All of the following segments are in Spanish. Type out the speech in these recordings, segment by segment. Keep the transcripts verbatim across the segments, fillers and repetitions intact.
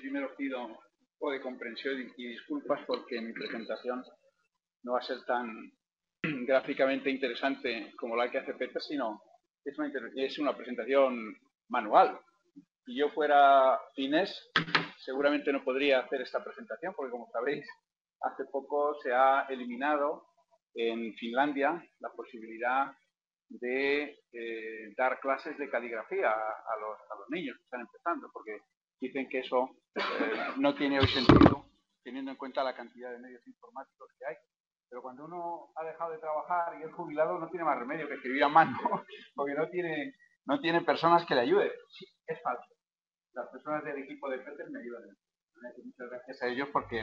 primero pido un poco de comprensión y, y disculpas porque mi presentación no va a ser tan gráficamente interesante como la que hace Peter, sino es una, es una presentación manual. Si yo fuera finés, seguramente no podría hacer esta presentación porque, como sabréis, hace poco se ha eliminado en Finlandia la posibilidad de eh, dar clases de caligrafía a, a, los, a los niños que están empezando, porque dicen que eso eh, no tiene hoy sentido teniendo en cuenta la cantidad de medios informáticos que hay. Pero cuando uno ha dejado de trabajar y es jubilado, no tiene más remedio que escribir a mano, porque no tiene, no tiene personas que le ayuden. Sí, es falso. Las personas del equipo de Peter me ayudan. Muchas gracias a ellos porque,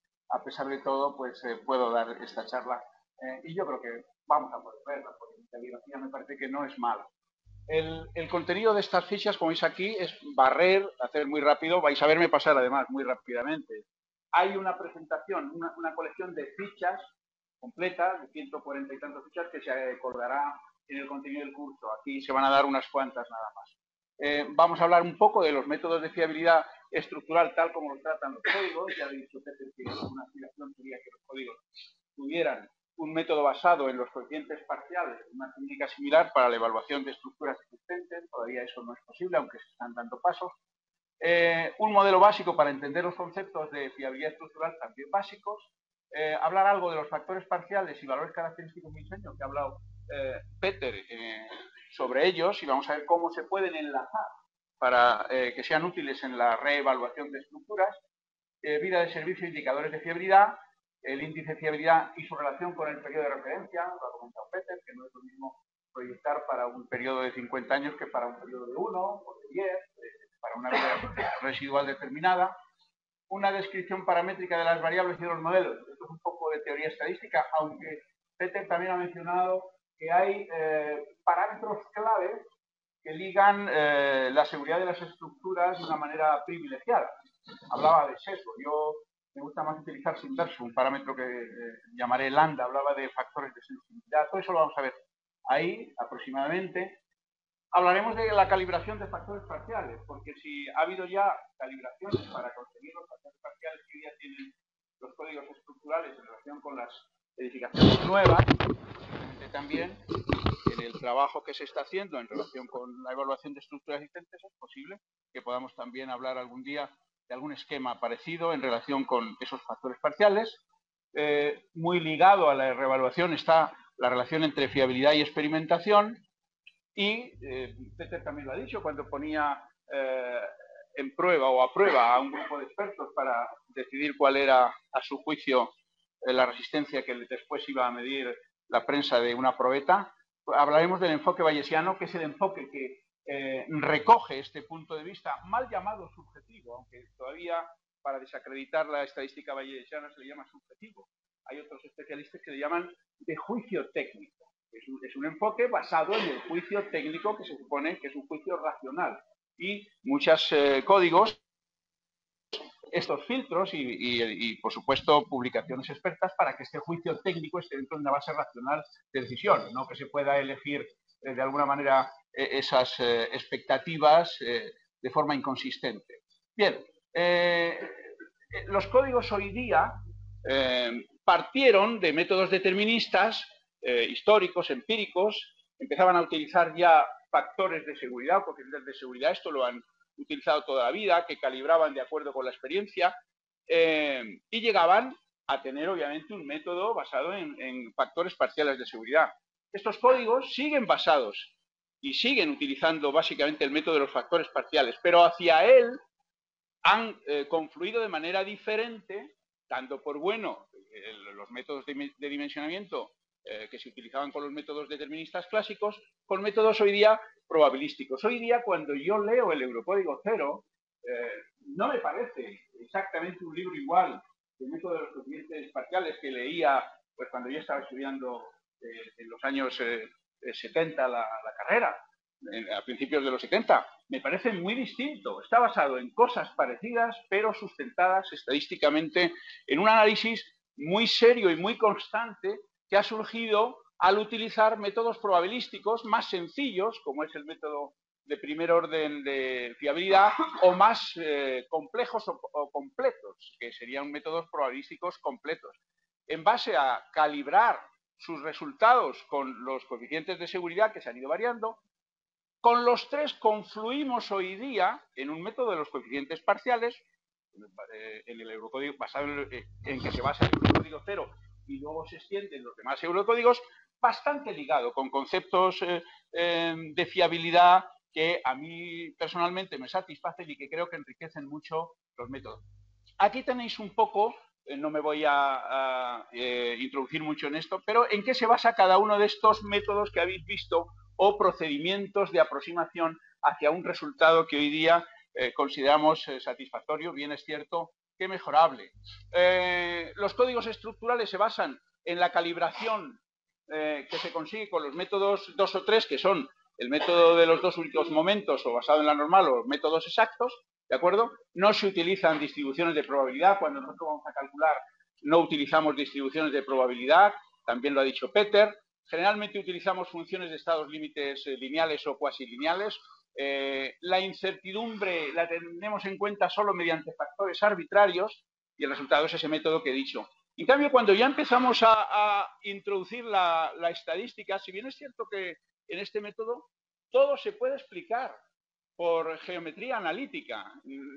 a pesar de todo, pues eh, puedo dar esta charla. Eh, y yo creo que vamos a poder verla, porque mi caligrafía me parece que no es mala. El, el contenido de estas fichas, como veis aquí, es barrer, hacer muy rápido. Vais a verme pasar, además, muy rápidamente. Hay una presentación, una, una colección de fichas completa, de ciento cuarenta y tantas fichas, que se colgará en el contenido del curso. Aquí se van a dar unas cuantas nada más. Eh, vamos a hablar un poco de los métodos de fiabilidad estructural tal como los tratan los códigos. Ya he dicho que una aspiración sería que los códigos tuvieran un método basado en los coeficientes parciales, una técnica similar para la evaluación de estructuras existentes. Todavía eso no es posible, aunque se están dando pasos. Eh, un modelo básico para entender los conceptos de fiabilidad estructural también básicos. Eh, hablar algo de los factores parciales y valores característicos de diseño, que ha hablado eh, Peter eh, sobre ellos, y vamos a ver cómo se pueden enlazar para eh, que sean útiles en la reevaluación de estructuras. Eh, vida de servicio e indicadores de fiabilidad, el índice de fiabilidad y su relación con el periodo de referencia, lo ha comentado Peter, que no es lo mismo proyectar para un periodo de cincuenta años que para un periodo de uno o de diez, eh, para una vida residual determinada. Una descripción paramétrica de las variables y de los modelos. Esto es un poco de teoría estadística, aunque Peter también ha mencionado que hay eh, parámetros claves que ligan eh, la seguridad de las estructuras de una manera privilegiada. Hablaba de sesgo. Yo me gusta más utilizar Sinverso, un parámetro que eh, llamaré lambda. Hablaba de factores de sensibilidad. Todo eso lo vamos a ver ahí aproximadamente. Hablaremos de la calibración de factores parciales, porque si ha habido ya calibraciones para conseguir los factores parciales que ya tienen los códigos estructurales en relación con las edificaciones nuevas, también en el trabajo que se está haciendo en relación con la evaluación de estructuras existentes es posible que podamos también hablar algún día de algún esquema parecido en relación con esos factores parciales. Eh, muy ligado a la reevaluación está la relación entre fiabilidad y experimentación. Y eh, Peter también lo ha dicho cuando ponía eh, en prueba o a prueba a un grupo de expertos para decidir cuál era, a su juicio, eh, la resistencia que después iba a medir la prensa de una probeta. Hablaremos del enfoque bayesiano, que es el enfoque que eh, recoge este punto de vista, mal llamado subjetivo, aunque todavía para desacreditar la estadística bayesiana se le llama subjetivo. Hay otros especialistas que le llaman de juicio técnico. Es un, es un enfoque basado en el juicio técnico que se supone que es un juicio racional. Y muchos eh, códigos, estos filtros y, y, y, por supuesto, publicaciones expertas para que este juicio técnico esté dentro de una base racional de decisión, no que se pueda elegir eh, de alguna manera eh, esas eh, expectativas eh, de forma inconsistente. Bien, eh, los códigos hoy día eh, partieron de métodos deterministas Eh, históricos, empíricos, empezaban a utilizar ya factores de seguridad, coeficientes de seguridad, esto lo han utilizado toda la vida, que calibraban de acuerdo con la experiencia, eh, y llegaban a tener obviamente un método basado en, en factores parciales de seguridad. Estos códigos siguen basados y siguen utilizando básicamente el método de los factores parciales, pero hacia él han eh, confluido de manera diferente, dando por bueno eh, los métodos de, de dimensionamiento eh, que se utilizaban con los métodos deterministas clásicos, con métodos hoy día probabilísticos. Hoy día, cuando yo leo el Eurocódigo Cero, eh, no me parece exactamente un libro igual que el método de los coeficientes parciales que leía pues, cuando yo estaba estudiando eh, en los años eh, setenta la, la carrera, eh, a principios de los setenta. Me parece muy distinto. Está basado en cosas parecidas, pero sustentadas estadísticamente en un análisis muy serio y muy constante que ha surgido al utilizar métodos probabilísticos más sencillos, como es el método de primer orden de fiabilidad o más eh, complejos o, o completos, que serían métodos probabilísticos completos. En base a calibrar sus resultados con los coeficientes de seguridad que se han ido variando, con los tres confluimos hoy día en un método de los coeficientes parciales, eh, en el eurocódigo, basado en, eh, en que se basa el eurocódigo cero y luego se extienden los demás eurocódigos, bastante ligado con conceptos eh, eh, de fiabilidad que a mí personalmente me satisfacen y que creo que enriquecen mucho los métodos. Aquí tenéis un poco, eh, no me voy a, a eh, introducir mucho en esto, pero en qué se basa cada uno de estos métodos que habéis visto o procedimientos de aproximación hacia un resultado que hoy día eh, consideramos eh, satisfactorio, bien es cierto que mejorable. Eh, los códigos estructurales se basan en la calibración eh, que se consigue con los métodos dos o tres, que son el método de los dos únicos momentos o basado en la normal o métodos exactos, ¿de acuerdo? No se utilizan distribuciones de probabilidad. Cuando nosotros vamos a calcular, no utilizamos distribuciones de probabilidad, también lo ha dicho Peter. Generalmente utilizamos funciones de estados límites eh, lineales o cuasi lineales. Eh, la incertidumbre la tenemos en cuenta solo mediante factores arbitrarios y el resultado es ese método que he dicho. En cambio, cuando ya empezamos a, a introducir la, la estadística, si bien es cierto que en este método todo se puede explicar por geometría analítica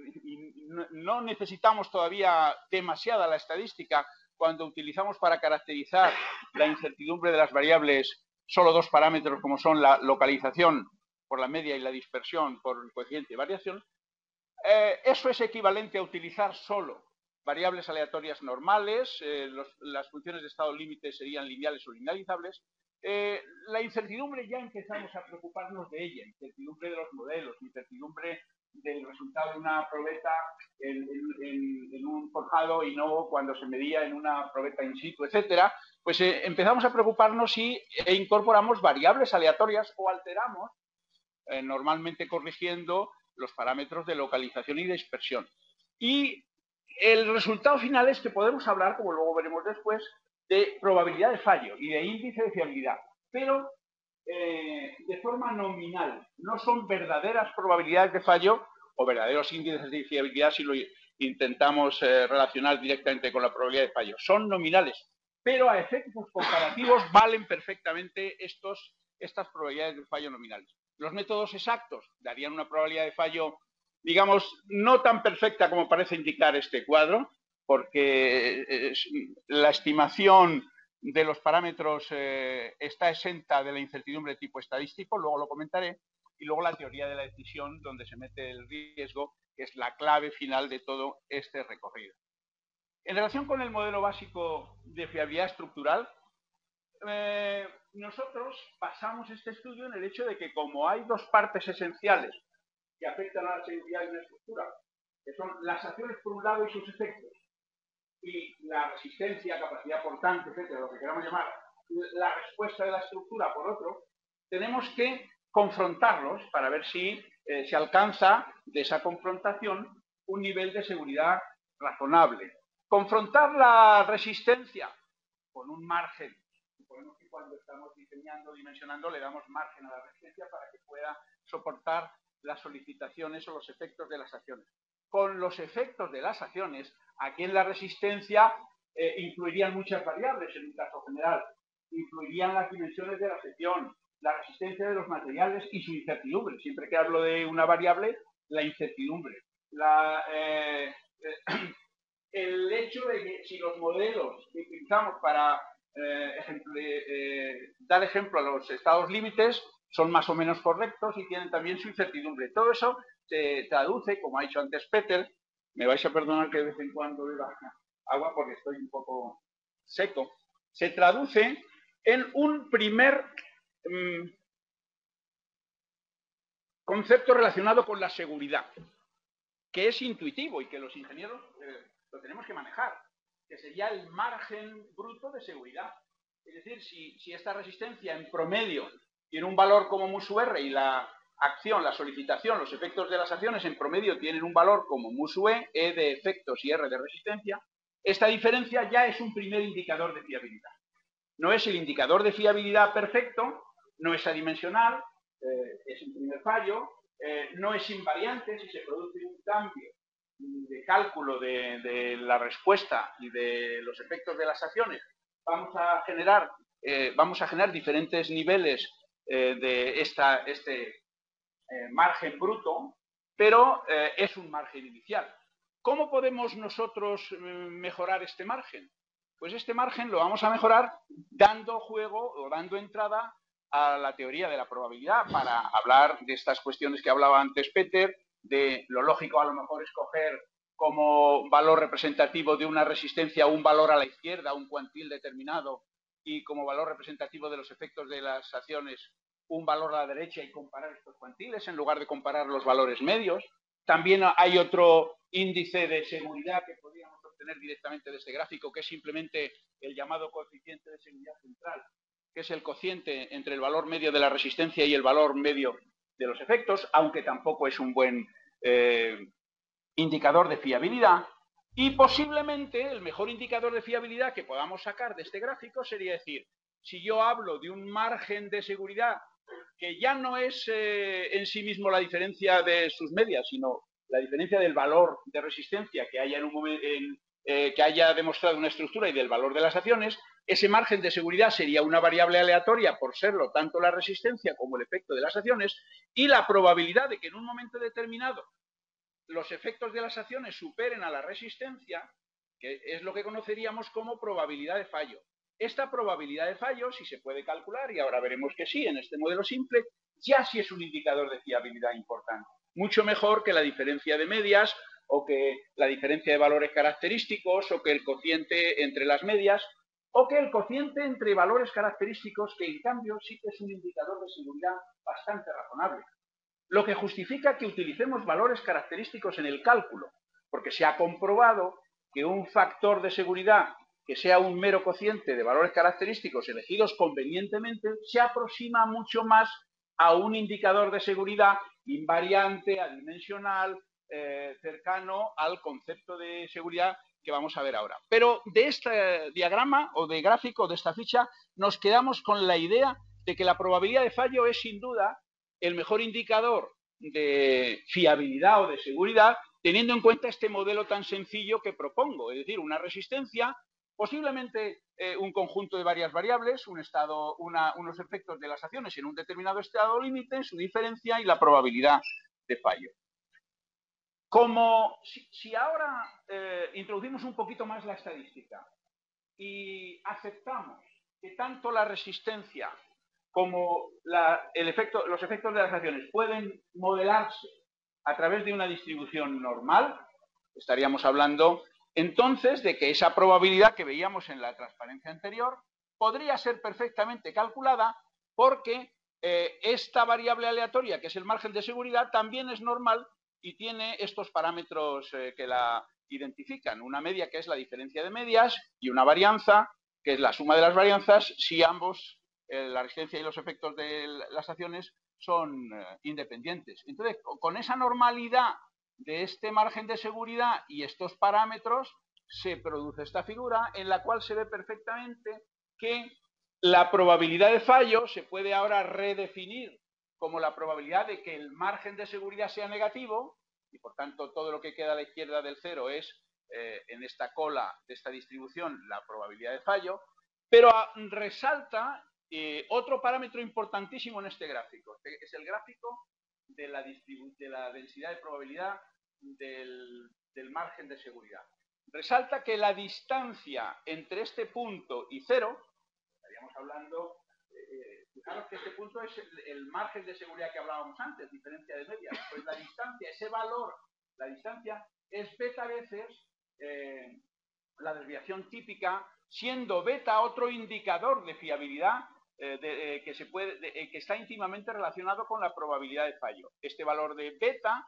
y no necesitamos todavía demasiada la estadística cuando utilizamos para caracterizar la incertidumbre de las variables solo dos parámetros como son la localización por la media y la dispersión por el coeficiente de variación. Eh, eso es equivalente a utilizar solo variables aleatorias normales, eh, los, las funciones de estado límite serían lineales o linealizables. Eh, la incertidumbre ya empezamos a preocuparnos de ella, incertidumbre de los modelos, incertidumbre del resultado de una probeta en, en, en, en un forjado y no cuando se medía en una probeta in situ, etcétera, pues eh, empezamos a preocuparnos si e incorporamos variables aleatorias o alteramos, eh, normalmente corrigiendo los parámetros de localización y dispersión. Y el resultado final es que podemos hablar, como luego veremos después, de probabilidad de fallo y de índice de fiabilidad, pero eh, de forma nominal. No son verdaderas probabilidades de fallo o verdaderos índices de fiabilidad si lo intentamos eh, relacionar directamente con la probabilidad de fallo. Son nominales, pero a efectos comparativos valen perfectamente estos, estas probabilidades de fallo nominales. Los métodos exactos darían una probabilidad de fallo, digamos, no tan perfecta como parece indicar este cuadro, porque es, la estimación de los parámetros eh, está exenta de la incertidumbre de tipo estadístico, luego lo comentaré, y luego la teoría de la decisión, donde se mete el riesgo, que es la clave final de todo este recorrido. En relación con el modelo básico de fiabilidad estructural, eh, nosotros basamos este estudio en el hecho de que como hay dos partes esenciales que afectan a la seguridad de una estructura, que son las acciones por un lado y sus efectos, y la resistencia, capacidad portante, etcétera, lo que queramos llamar, la respuesta de la estructura por otro, tenemos que confrontarlos para ver si eh, se alcanza de esa confrontación un nivel de seguridad razonable. Confrontar la resistencia con un margen. Suponemos que cuando estamos diseñando, dimensionando, le damos margen a la resistencia para que pueda soportar las solicitaciones o los efectos de las acciones. Con los efectos de las acciones, aquí en la resistencia eh, influirían muchas variables en un caso general. Influirían las dimensiones de la sección, la resistencia de los materiales y su incertidumbre. Siempre que hablo de una variable, la incertidumbre. La, eh, eh, el hecho de que si los modelos que utilizamos para eh, ejemplo, eh, dar ejemplo a los estados límites son más o menos correctos y tienen también su incertidumbre. Todo eso se traduce, como ha dicho antes Peter, me vais a perdonar que de vez en cuando beba agua porque estoy un poco seco, se traduce en un primer mmm, concepto relacionado con la seguridad, que es intuitivo y que los ingenieros eh, lo tenemos que manejar, que sería el margen bruto de seguridad. Es decir, si, si esta resistencia en promedio tiene un valor como mu sub R y la acción, la solicitación, los efectos de las acciones en promedio tienen un valor como mu sub E, E de efectos y R de resistencia, esta diferencia ya es un primer indicador de fiabilidad. No es el indicador de fiabilidad perfecto, no es adimensional, eh, es un primer fallo, eh, no es invariante si se produce un cambio de cálculo de, de la respuesta y de los efectos de las acciones, vamos a generar, eh, vamos a generar diferentes niveles eh, de esta, este eh, margen bruto, pero eh, es un margen inicial. ¿Cómo podemos nosotros eh, mejorar este margen? Pues este margen lo vamos a mejorar dando juego o dando entrada a la teoría de la probabilidad para hablar de estas cuestiones que hablaba antes Peter, de lo lógico a lo mejor escoger como valor representativo de una resistencia un valor a la izquierda, un cuantil determinado, y como valor representativo de los efectos de las acciones un valor a la derecha y comparar estos cuantiles en lugar de comparar los valores medios. También hay otro índice de seguridad que podríamos obtener directamente de este gráfico, que es simplemente el llamado coeficiente de seguridad central, que es el cociente entre el valor medio de la resistencia y el valor medio de los efectos, aunque tampoco es un buen eh, indicador de fiabilidad. Y posiblemente el mejor indicador de fiabilidad que podamos sacar de este gráfico sería decir, si yo hablo de un margen de seguridad que ya no es eh, en sí mismo la diferencia de sus medias, sino la diferencia del valor de resistencia que haya, en un momento, en, eh, que haya demostrado una estructura y del valor de las acciones, ese margen de seguridad sería una variable aleatoria por serlo tanto la resistencia como el efecto de las acciones, y la probabilidad de que en un momento determinado los efectos de las acciones superen a la resistencia, que es lo que conoceríamos como probabilidad de fallo. Esta probabilidad de fallo, si se puede calcular, y ahora veremos que sí, en este modelo simple, ya sí es un indicador de fiabilidad importante. Mucho mejor que la diferencia de medias, o que la diferencia de valores característicos, o que el cociente entre las medias, o que el cociente entre valores característicos, que en cambio sí que es un indicador de seguridad bastante razonable. Lo que justifica que utilicemos valores característicos en el cálculo, porque se ha comprobado que un factor de seguridad que sea un mero cociente de valores característicos elegidos convenientemente se aproxima mucho más a un indicador de seguridad invariante, adimensional, eh, cercano al concepto de seguridad que vamos a ver ahora. Pero de este diagrama o de gráfico, de esta ficha, nos quedamos con la idea de que la probabilidad de fallo es sin duda el mejor indicador de fiabilidad o de seguridad, teniendo en cuenta este modelo tan sencillo que propongo, es decir, una resistencia, posiblemente eh, un conjunto de varias variables, un estado, una, unos efectos de las acciones en un determinado estado límite, su diferencia y la probabilidad de fallo. Como si, si ahora eh, introducimos un poquito más la estadística y aceptamos que tanto la resistencia como la, el efecto, los efectos de las acciones pueden modelarse a través de una distribución normal, estaríamos hablando entonces de que esa probabilidad que veíamos en la transparencia anterior podría ser perfectamente calculada porque eh, esta variable aleatoria, que es el margen de seguridad, también es normal y tiene estos parámetros eh, que la identifican. Una media, que es la diferencia de medias, y una varianza, que es la suma de las varianzas, si ambos, eh, la resistencia y los efectos de las acciones, son eh, independientes. Entonces, con esa normalidad de este margen de seguridad y estos parámetros, se produce esta figura en la cual se ve perfectamente que la probabilidad de fallo se puede ahora redefinir como la probabilidad de que el margen de seguridad sea negativo, y por tanto todo lo que queda a la izquierda del cero es, eh, en esta cola de esta distribución, la probabilidad de fallo, pero a, resalta eh, otro parámetro importantísimo en este gráfico, que es el gráfico de la, de la densidad de probabilidad del, del margen de seguridad. Resalta que la distancia entre este punto y cero, estaríamos hablando, eh, fijaros que este punto es el, el margen de seguridad que hablábamos antes, diferencia de medias, pues la distancia, ese valor, la distancia es beta veces eh, la desviación típica, siendo beta otro indicador de fiabilidad eh, de, eh, que, se puede, de, eh, que está íntimamente relacionado con la probabilidad de fallo. Este valor de beta,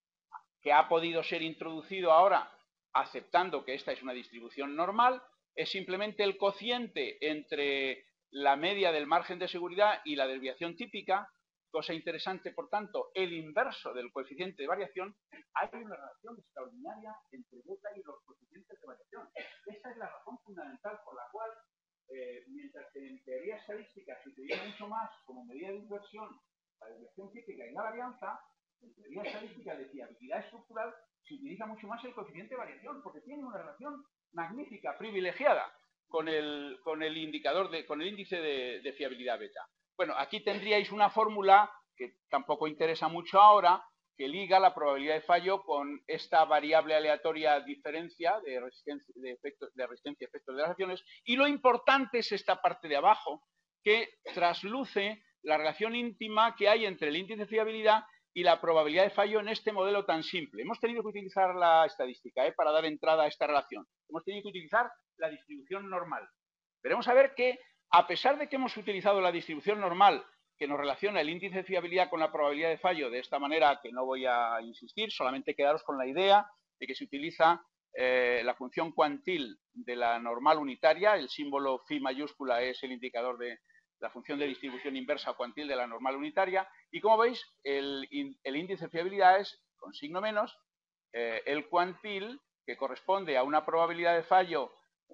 que ha podido ser introducido ahora aceptando que esta es una distribución normal, es simplemente el cociente entre la media del margen de seguridad y la desviación típica. Cosa interesante, por tanto, el inverso del coeficiente de variación. Hay una relación extraordinaria entre beta y los coeficientes de variación. Esta es la razón fundamental por la cual, eh, mientras que en teoría estadística se utiliza mucho más como medida de inversión la desviación típica y la varianza, En teoría estadística de fiabilidad estructural se utiliza mucho más el coeficiente de variación, porque tiene una relación magnífica, privilegiada, con el, con el indicador, de, con el índice de, de fiabilidad beta. Bueno, aquí tendríais una fórmula que tampoco interesa mucho ahora, que liga la probabilidad de fallo con esta variable aleatoria diferencia de resistencia, de efectos, de resistencia y efectos de las acciones. Y lo importante es esta parte de abajo, que trasluce la relación íntima que hay entre el índice de fiabilidad y la probabilidad de fallo en este modelo tan simple. Hemos tenido que utilizar la estadística ¿eh? para dar entrada a esta relación. Hemos tenido que utilizar la distribución normal. Veremos a ver que, a pesar de que hemos utilizado la distribución normal que nos relaciona el índice de fiabilidad con la probabilidad de fallo de esta manera, que no voy a insistir, solamente quedaros con la idea de que se utiliza eh, la función cuantil de la normal unitaria, el símbolo phi mayúscula es el indicador de la función de distribución inversa cuantil de la normal unitaria, y como veis, el, el índice de fiabilidad es, con signo menos, eh, el cuantil que corresponde a una probabilidad de fallo,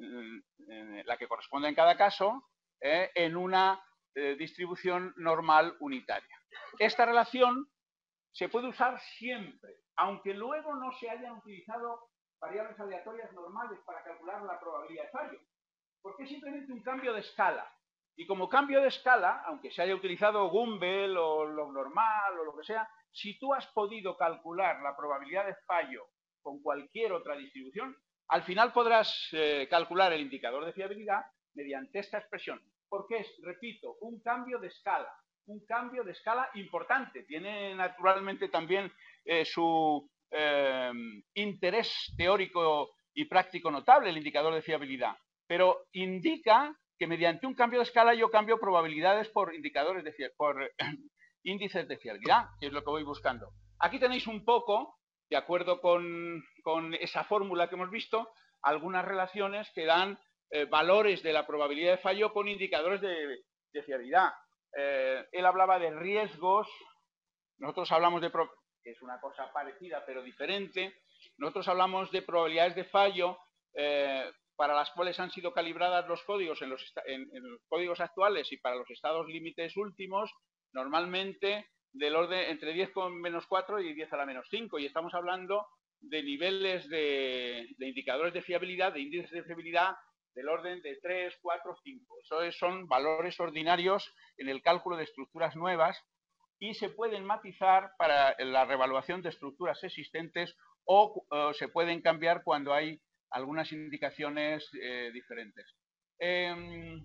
eh, la que corresponde en cada caso, eh, en una eh, distribución normal unitaria. Esta relación se puede usar siempre, aunque luego no se hayan utilizado variables aleatorias normales para calcular la probabilidad de fallo, porque es simplemente un cambio de escala. Y como cambio de escala, aunque se haya utilizado Gumbel o log normal o lo que sea, si tú has podido calcular la probabilidad de fallo con cualquier otra distribución, al final podrás eh, calcular el indicador de fiabilidad mediante esta expresión, porque es, repito, un cambio de escala, un cambio de escala importante. Tiene naturalmente también eh, su eh, interés teórico y práctico notable el indicador de fiabilidad, pero indica que mediante un cambio de escala yo cambio probabilidades por indicadores de por índices de fiabilidad, que es lo que voy buscando. Aquí tenéis un poco, de acuerdo con, con esa fórmula que hemos visto, algunas relaciones que dan eh, valores de la probabilidad de fallo con indicadores de, de fiabilidad. Eh, él hablaba de riesgos, nosotros hablamos de, que es una cosa parecida pero diferente, nosotros hablamos de probabilidades de fallo eh, para las cuales han sido calibradas los códigos en los, en, en los códigos actuales y para los estados límites últimos, normalmente del orden entre diez con menos cuatro y diez a la menos cinco, y estamos hablando de niveles de, de indicadores de fiabilidad, de índices de fiabilidad del orden de tres, cuatro, cinco. Eso es, son valores ordinarios en el cálculo de estructuras nuevas y se pueden matizar para la reevaluación de estructuras existentes o, o se pueden cambiar cuando hay algunas indicaciones eh, diferentes. Eh,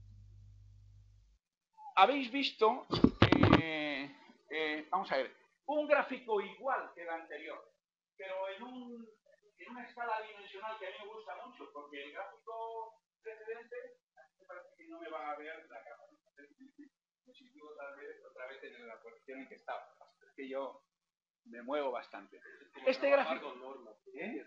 Habéis visto, eh, eh, vamos a ver, un gráfico igual que el anterior, pero en, un, en una escala dimensional que a mí me gusta mucho, porque el gráfico precedente, me parece que no me van a ver la cámara. Me sitúo tal vez otra vez en la posición en que estaba. Es que yo me muevo bastante. Este gráfico, ¿eh?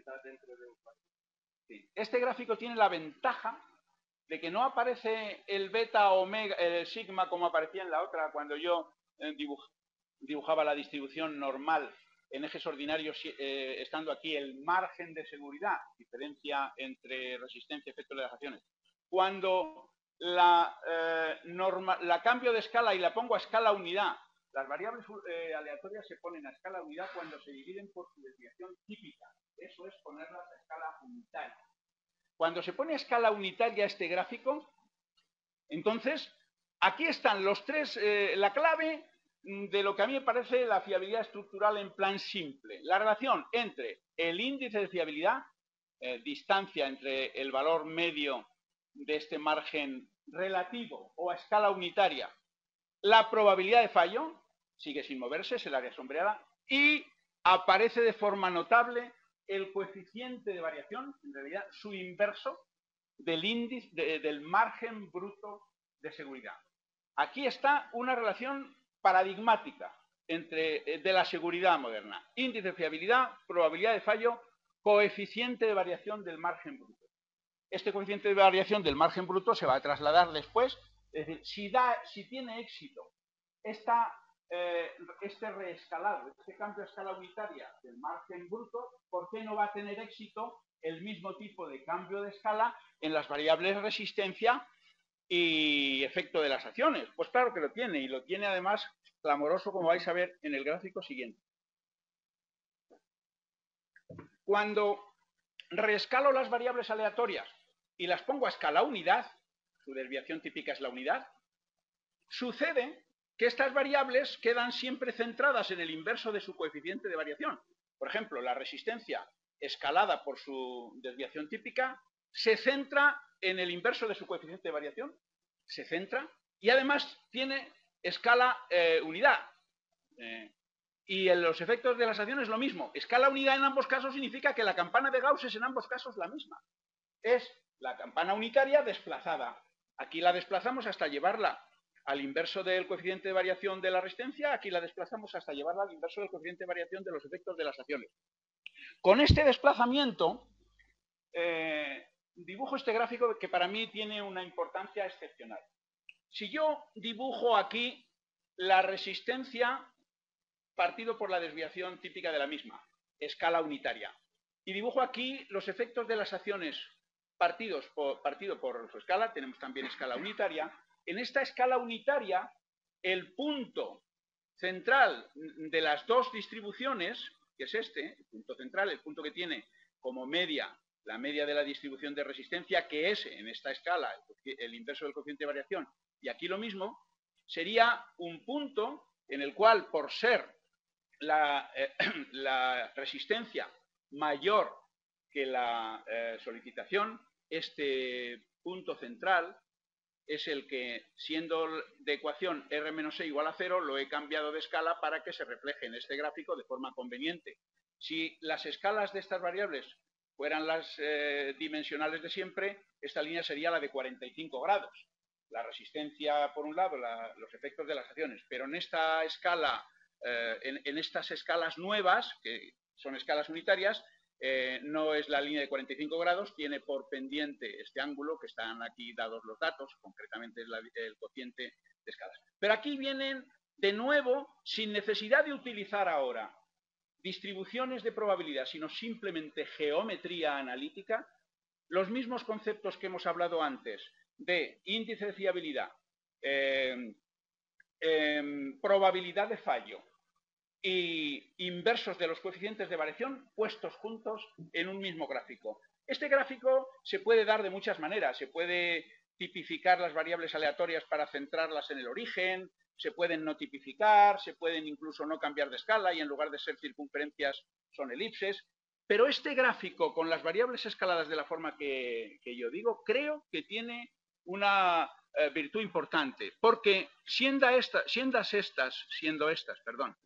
Sí. Este gráfico tiene la ventaja de que no aparece el beta omega, el sigma como aparecía en la otra cuando yo dibuj, dibujaba la distribución normal en ejes ordinarios, eh, estando aquí el margen de seguridad, diferencia entre resistencia y efecto de las acciones. Cuando la, eh, norma, la cambio de escala y la pongo a escala unidad, las variables eh, aleatorias se ponen a escala unidad cuando se dividen por su desviación típica. Eso es ponerlas a escala unitaria. Cuando se pone a escala unitaria este gráfico, entonces aquí están los tres, eh, la clave de lo que a mí me parece la fiabilidad estructural en plan simple. La relación entre el índice de fiabilidad, eh, distancia entre el valor medio de este margen relativo o a escala unitaria, la probabilidad de fallo, sigue sin moverse, es el área sombreada, y aparece de forma notable el coeficiente de variación, en realidad su inverso, del índice, de, del margen bruto de seguridad. Aquí está una relación paradigmática entre, de la seguridad moderna. Índice de fiabilidad, probabilidad de fallo, coeficiente de variación del margen bruto. Este coeficiente de variación del margen bruto se va a trasladar después, es decir, si, da, si tiene éxito esta, eh, este reescalado, este cambio a escala unitaria del margen bruto, ¿por qué no va a tener éxito el mismo tipo de cambio de escala en las variables resistencia y efecto de las acciones? Pues claro que lo tiene, y lo tiene además clamoroso, como vais a ver en el gráfico siguiente. Cuando reescalo las variables aleatorias y las pongo a escala unidad, su desviación típica es la unidad, sucede que estas variables quedan siempre centradas en el inverso de su coeficiente de variación. Por ejemplo, la resistencia escalada por su desviación típica se centra en el inverso de su coeficiente de variación, se centra y además tiene escala eh, unidad. Eh, y en los efectos de las acciones lo mismo. Escala unidad en ambos casos significa que la campana de Gauss es en ambos casos la misma. Es la campana unitaria desplazada. Aquí la desplazamos hasta llevarla al inverso del coeficiente de variación de la resistencia, aquí la desplazamos hasta llevarla al inverso del coeficiente de variación de los efectos de las acciones. Con este desplazamiento, eh, dibujo este gráfico que para mí tiene una importancia excepcional. Si yo dibujo aquí la resistencia partido por la desviación típica de la misma, escala unitaria, y dibujo aquí los efectos de las acciones partidos por, partido por su escala, tenemos también escala unitaria. En esta escala unitaria, el punto central de las dos distribuciones, que es este, el punto central, el punto que tiene como media la media de la distribución de resistencia, que es en esta escala el, el inverso del coeficiente de variación, y aquí lo mismo, sería un punto en el cual, por ser la, eh, la resistencia mayor que la eh, solicitación, este punto central es el que, siendo de ecuación R menos E igual a cero, lo he cambiado de escala para que se refleje en este gráfico de forma conveniente. Si las escalas de estas variables fueran las eh, dimensionales de siempre, esta línea sería la de cuarenta y cinco grados. La resistencia, por un lado, la, los efectos de las acciones, pero en esta escala, eh, en, en estas escalas nuevas, que son escalas unitarias, Eh, no es la línea de cuarenta y cinco grados, tiene por pendiente este ángulo, que están aquí dados los datos, concretamente es la, el cociente de escalas. Pero aquí vienen de nuevo, sin necesidad de utilizar ahora distribuciones de probabilidad, sino simplemente geometría analítica, los mismos conceptos que hemos hablado antes de índice de fiabilidad, eh, eh, probabilidad de fallo, y inversos de los coeficientes de variación puestos juntos en un mismo gráfico. Este gráfico se puede dar de muchas maneras. Se puede tipificar las variables aleatorias para centrarlas en el origen, se pueden no tipificar, se pueden incluso no cambiar de escala y en lugar de ser circunferencias son elipses. Pero este gráfico con las variables escaladas de la forma que, que yo digo, creo que tiene una eh, virtud importante, porque siendo, esta, siendo estas, siendo estas, perdón,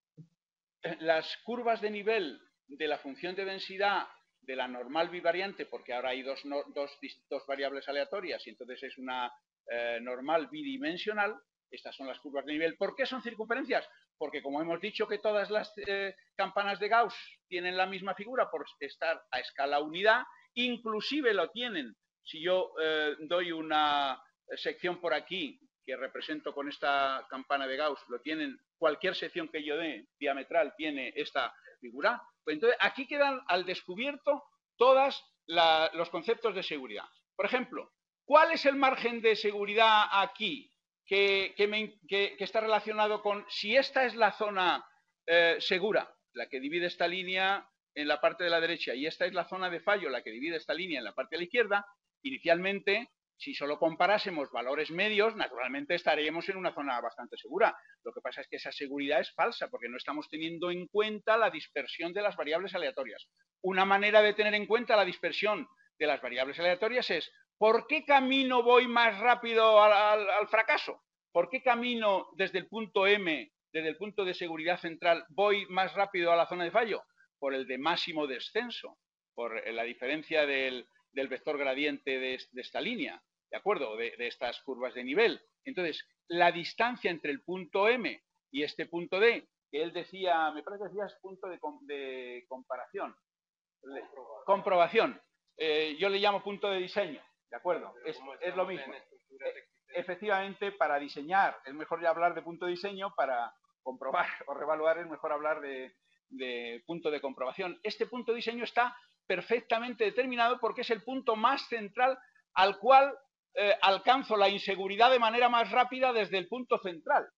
las curvas de nivel de la función de densidad de la normal bivariante, porque ahora hay dos, no, dos, dos variables aleatorias y entonces es una eh, normal bidimensional, estas son las curvas de nivel. ¿Por qué son circunferencias? Porque como hemos dicho que todas las eh, campanas de Gauss tienen la misma figura por estar a escala unidad, inclusive lo tienen, si yo eh, doy una sección por aquí que represento con esta campana de Gauss, lo tienen, cualquier sección que yo dé diametral tiene esta figura. Pues entonces, aquí quedan al descubierto todos los conceptos de seguridad. Por ejemplo, ¿cuál es el margen de seguridad aquí que, que, me, que, que está relacionado con si esta es la zona eh, segura, la que divide esta línea en la parte de la derecha, y esta es la zona de fallo, la que divide esta línea en la parte de la izquierda? Inicialmente, si solo comparásemos valores medios, naturalmente estaríamos en una zona bastante segura. Lo que pasa es que esa seguridad es falsa, porque no estamos teniendo en cuenta la dispersión de las variables aleatorias. Una manera de tener en cuenta la dispersión de las variables aleatorias es ¿por qué camino voy más rápido al, al, al fracaso? ¿Por qué camino desde el punto M, desde el punto de seguridad central, voy más rápido a la zona de fallo? Por el de máximo descenso, por la diferencia del del vector gradiente de, de esta línea, ¿de acuerdo? De, de estas curvas de nivel. Entonces, la distancia entre el punto M y este punto D, que él decía, me parece que decía es punto de, de comparación, de, comprobación. Eh, yo le llamo punto de diseño, ¿de acuerdo? Es, es lo mismo. Efectivamente, para diseñar es mejor ya hablar de punto de diseño, para comprobar o revaluar es mejor hablar de, de punto de comprobación. Este punto de diseño está perfectamente determinado porque es el punto más central al cual eh, alcanzo la inseguridad de manera más rápida desde el punto central.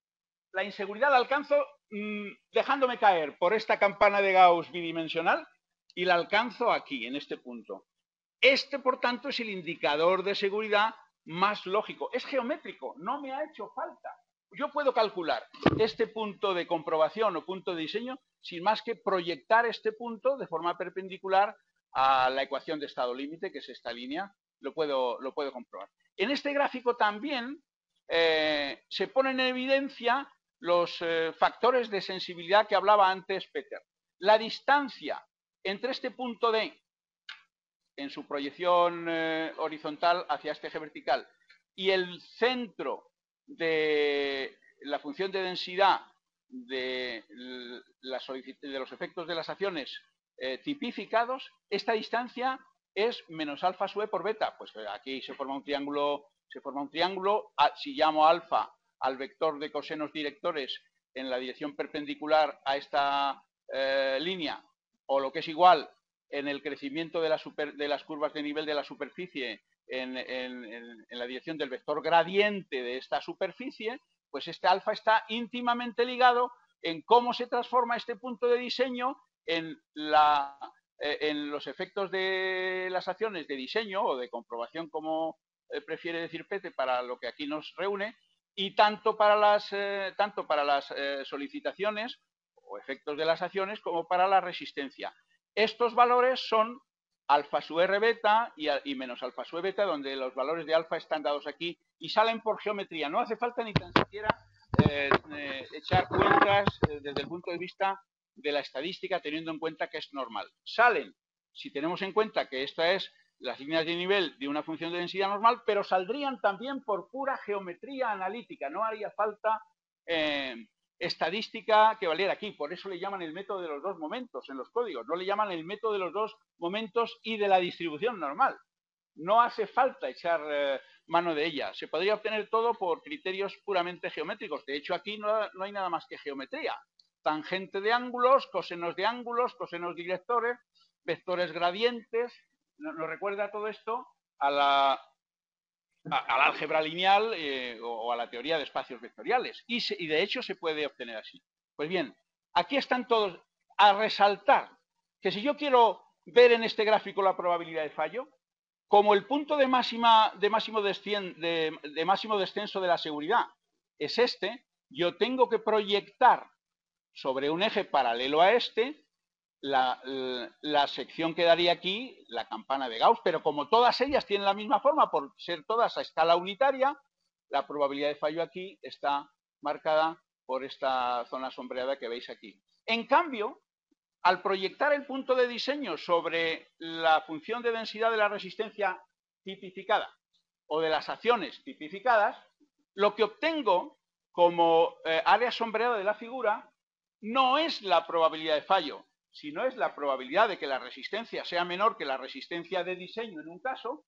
La inseguridad la alcanzo mmm, dejándome caer por esta campana de Gauss bidimensional y la alcanzo aquí, en este punto. Este, por tanto, es el indicador de seguridad más lógico. Es geométrico, no me ha hecho falta. Yo puedo calcular este punto de comprobación o punto de diseño sin más que proyectar este punto de forma perpendicular a la ecuación de estado límite, que es esta línea, lo puedo, lo puedo comprobar. En este gráfico también eh, se ponen en evidencia los eh, factores de sensibilidad que hablaba antes Peter. La distancia entre este punto D en su proyección eh, horizontal hacia este eje vertical y el centro de la función de densidad de, la de los efectos de las acciones eh, tipificados, esta distancia es menos alfa sub e por beta. Pues aquí se forma un triángulo, se forma un triángulo. Si llamo alfa al vector de cosenos directores en la dirección perpendicular a esta eh, línea, o lo que es igual, en el crecimiento de, la super, de las curvas de nivel de la superficie en, en, en la dirección del vector gradiente de esta superficie, pues este alfa está íntimamente ligado en cómo se transforma este punto de diseño en, la, eh, en los efectos de las acciones de diseño o de comprobación, como eh, prefiere decir Pete, para lo que aquí nos reúne, y tanto para las, eh, tanto para las eh, solicitaciones o efectos de las acciones como para la resistencia. Estos valores son alfa sub R beta y, y menos alfa sub beta, donde los valores de alfa están dados aquí y salen por geometría. No hace falta ni tan siquiera eh, eh, echar cuentas eh, desde el punto de vista de la estadística, teniendo en cuenta que es normal. Salen, si tenemos en cuenta que esta es las líneas de nivel de una función de densidad normal, pero saldrían también por pura geometría analítica. No haría falta eh, estadística que valiera aquí. Por eso le llaman el método de los dos momentos en los códigos. No le llaman el método de los dos momentos y de la distribución normal. No hace falta echar eh, mano de ella. Se podría obtener todo por criterios puramente geométricos. De hecho, aquí no, no hay nada más que geometría. Tangente de ángulos, cosenos de ángulos, cosenos directores, vectores gradientes. Nos recuerda todo esto a la al álgebra lineal eh, o a la teoría de espacios vectoriales. Y, se, y de hecho se puede obtener así. Pues bien, aquí están todos a resaltar que si yo quiero ver en este gráfico la probabilidad de fallo, como el punto de, máxima, de, máximo, descien, de, de máximo descenso de la seguridad es este, yo tengo que proyectar sobre un eje paralelo a este La, la, la sección que daría aquí, la campana de Gauss, pero como todas ellas tienen la misma forma, por ser todas a escala unitaria, la probabilidad de fallo aquí está marcada por esta zona sombreada que veis aquí. En cambio, al proyectar el punto de diseño sobre la función de densidad de la resistencia tipificada o de las acciones tipificadas, lo que obtengo como eh, área sombreada de la figura no es la probabilidad de fallo, sino es la probabilidad de que la resistencia sea menor que la resistencia de diseño en un caso,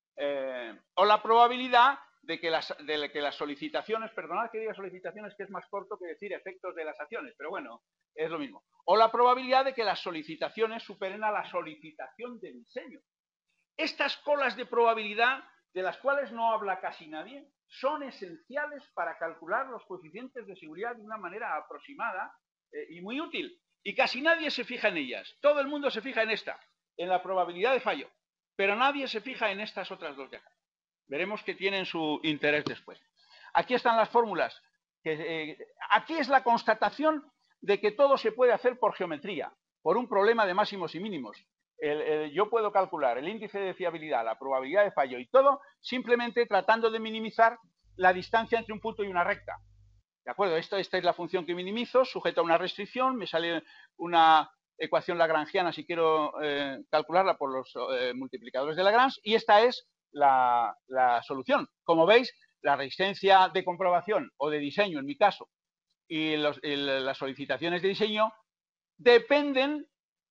eh, o la probabilidad de que, las, de que las solicitaciones, perdonad que diga solicitaciones, que es más corto que decir efectos de las acciones, pero bueno, es lo mismo, o la probabilidad de que las solicitaciones superen a la solicitación de diseño. Estas colas de probabilidad, de las cuales no habla casi nadie, son esenciales para calcular los coeficientes de seguridad de una manera aproximada eh, y muy útil. Y casi nadie se fija en ellas. Todo el mundo se fija en esta, en la probabilidad de fallo, pero nadie se fija en estas otras dos de acá. Veremos que tienen su interés después. Aquí están las fórmulas. Que, eh, aquí es la constatación de que todo se puede hacer por geometría, por un problema de máximos y mínimos. El, el, yo puedo calcular el índice de fiabilidad, la probabilidad de fallo y todo, simplemente tratando de minimizar la distancia entre un punto y una recta. ¿De acuerdo? Esta, esta es la función que minimizo, sujeta a una restricción, me sale una ecuación lagrangiana si quiero eh, calcularla por los eh, multiplicadores de Lagrange, y esta es la, la solución. Como veis, la resistencia de comprobación o de diseño, en mi caso, y los, el, las solicitaciones de diseño dependen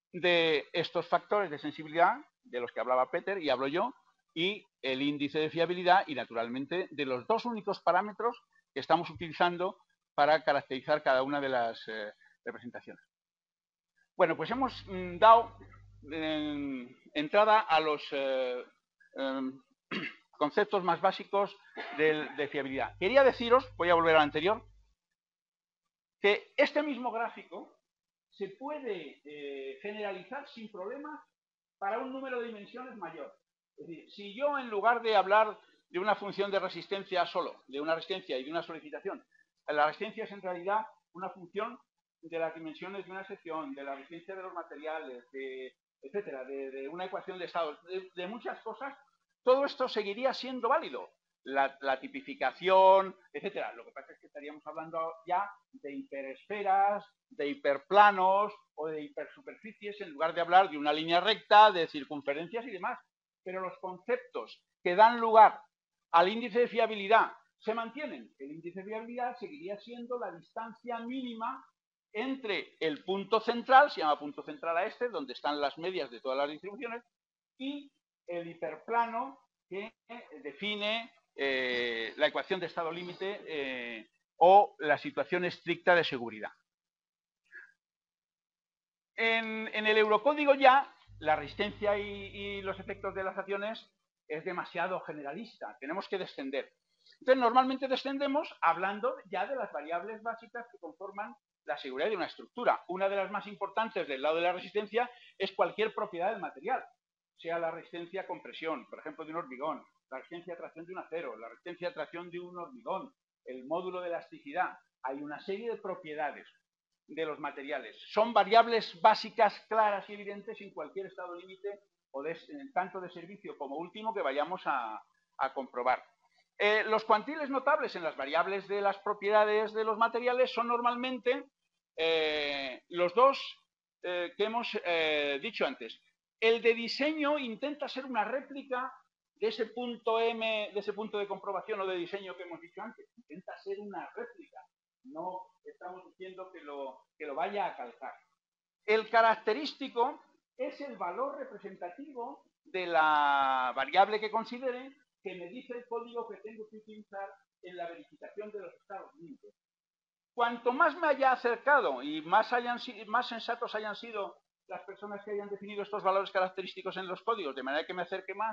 de estos factores de sensibilidad de los que hablaba Peter y hablo yo, y el índice de fiabilidad y, naturalmente, de los dos únicos parámetros que estamos utilizando para caracterizar cada una de las eh, representaciones. Bueno, pues hemos mm, dado eh, entrada a los eh, eh, conceptos más básicos de, de fiabilidad. Quería deciros, voy a volver al anterior, que este mismo gráfico se puede eh, generalizar sin problemas para un número de dimensiones mayor. Es decir, si yo en lugar de hablar de una función de resistencia solo, de una resistencia y de una solicitación, la resistencia es en realidad una función de las dimensiones de una sección, de la resistencia de los materiales, de, etcétera, de, de una ecuación de estados, de, de muchas cosas, todo esto seguiría siendo válido. La, la tipificación, etcétera. Lo que pasa es que estaríamos hablando ya de hiperesferas, de hiperplanos o de hipersuperficies en lugar de hablar de una línea recta, de circunferencias y demás. Pero los conceptos que dan lugar al índice de fiabilidad se mantienen. El índice de fiabilidad seguiría siendo la distancia mínima entre el punto central, se llama punto central a este, donde están las medias de todas las distribuciones, y el hiperplano que define eh, la ecuación de estado límite eh, o la situación estricta de seguridad. En, en el eurocódigo ya la resistencia y, y los efectos de las acciones es demasiado generalista, tenemos que descender. Entonces, normalmente descendemos hablando ya de las variables básicas que conforman la seguridad de una estructura. Una de las más importantes del lado de la resistencia es cualquier propiedad del material, sea la resistencia a compresión, por ejemplo, de un hormigón, la resistencia a tracción de un acero, la resistencia a tracción de un hormigón, el módulo de elasticidad. Hay una serie de propiedades de los materiales. Son variables básicas, claras y evidentes en cualquier estado límite o de, tanto de servicio como último que vayamos a, a comprobar. Eh, los cuantiles notables en las variables de las propiedades de los materiales son normalmente eh, los dos eh, que hemos eh, dicho antes. El de diseño intenta ser una réplica de ese punto M, de ese punto de comprobación o de diseño que hemos dicho antes. Intenta ser una réplica. No estamos diciendo que lo, que lo vaya a calcar. El característico es el valor representativo de la variable que considere que me dice el código que tengo que utilizar en la verificación de los estados límites. Cuanto más me haya acercado y más, hayan, más sensatos hayan sido las personas que hayan definido estos valores característicos en los códigos, de manera que me acerque más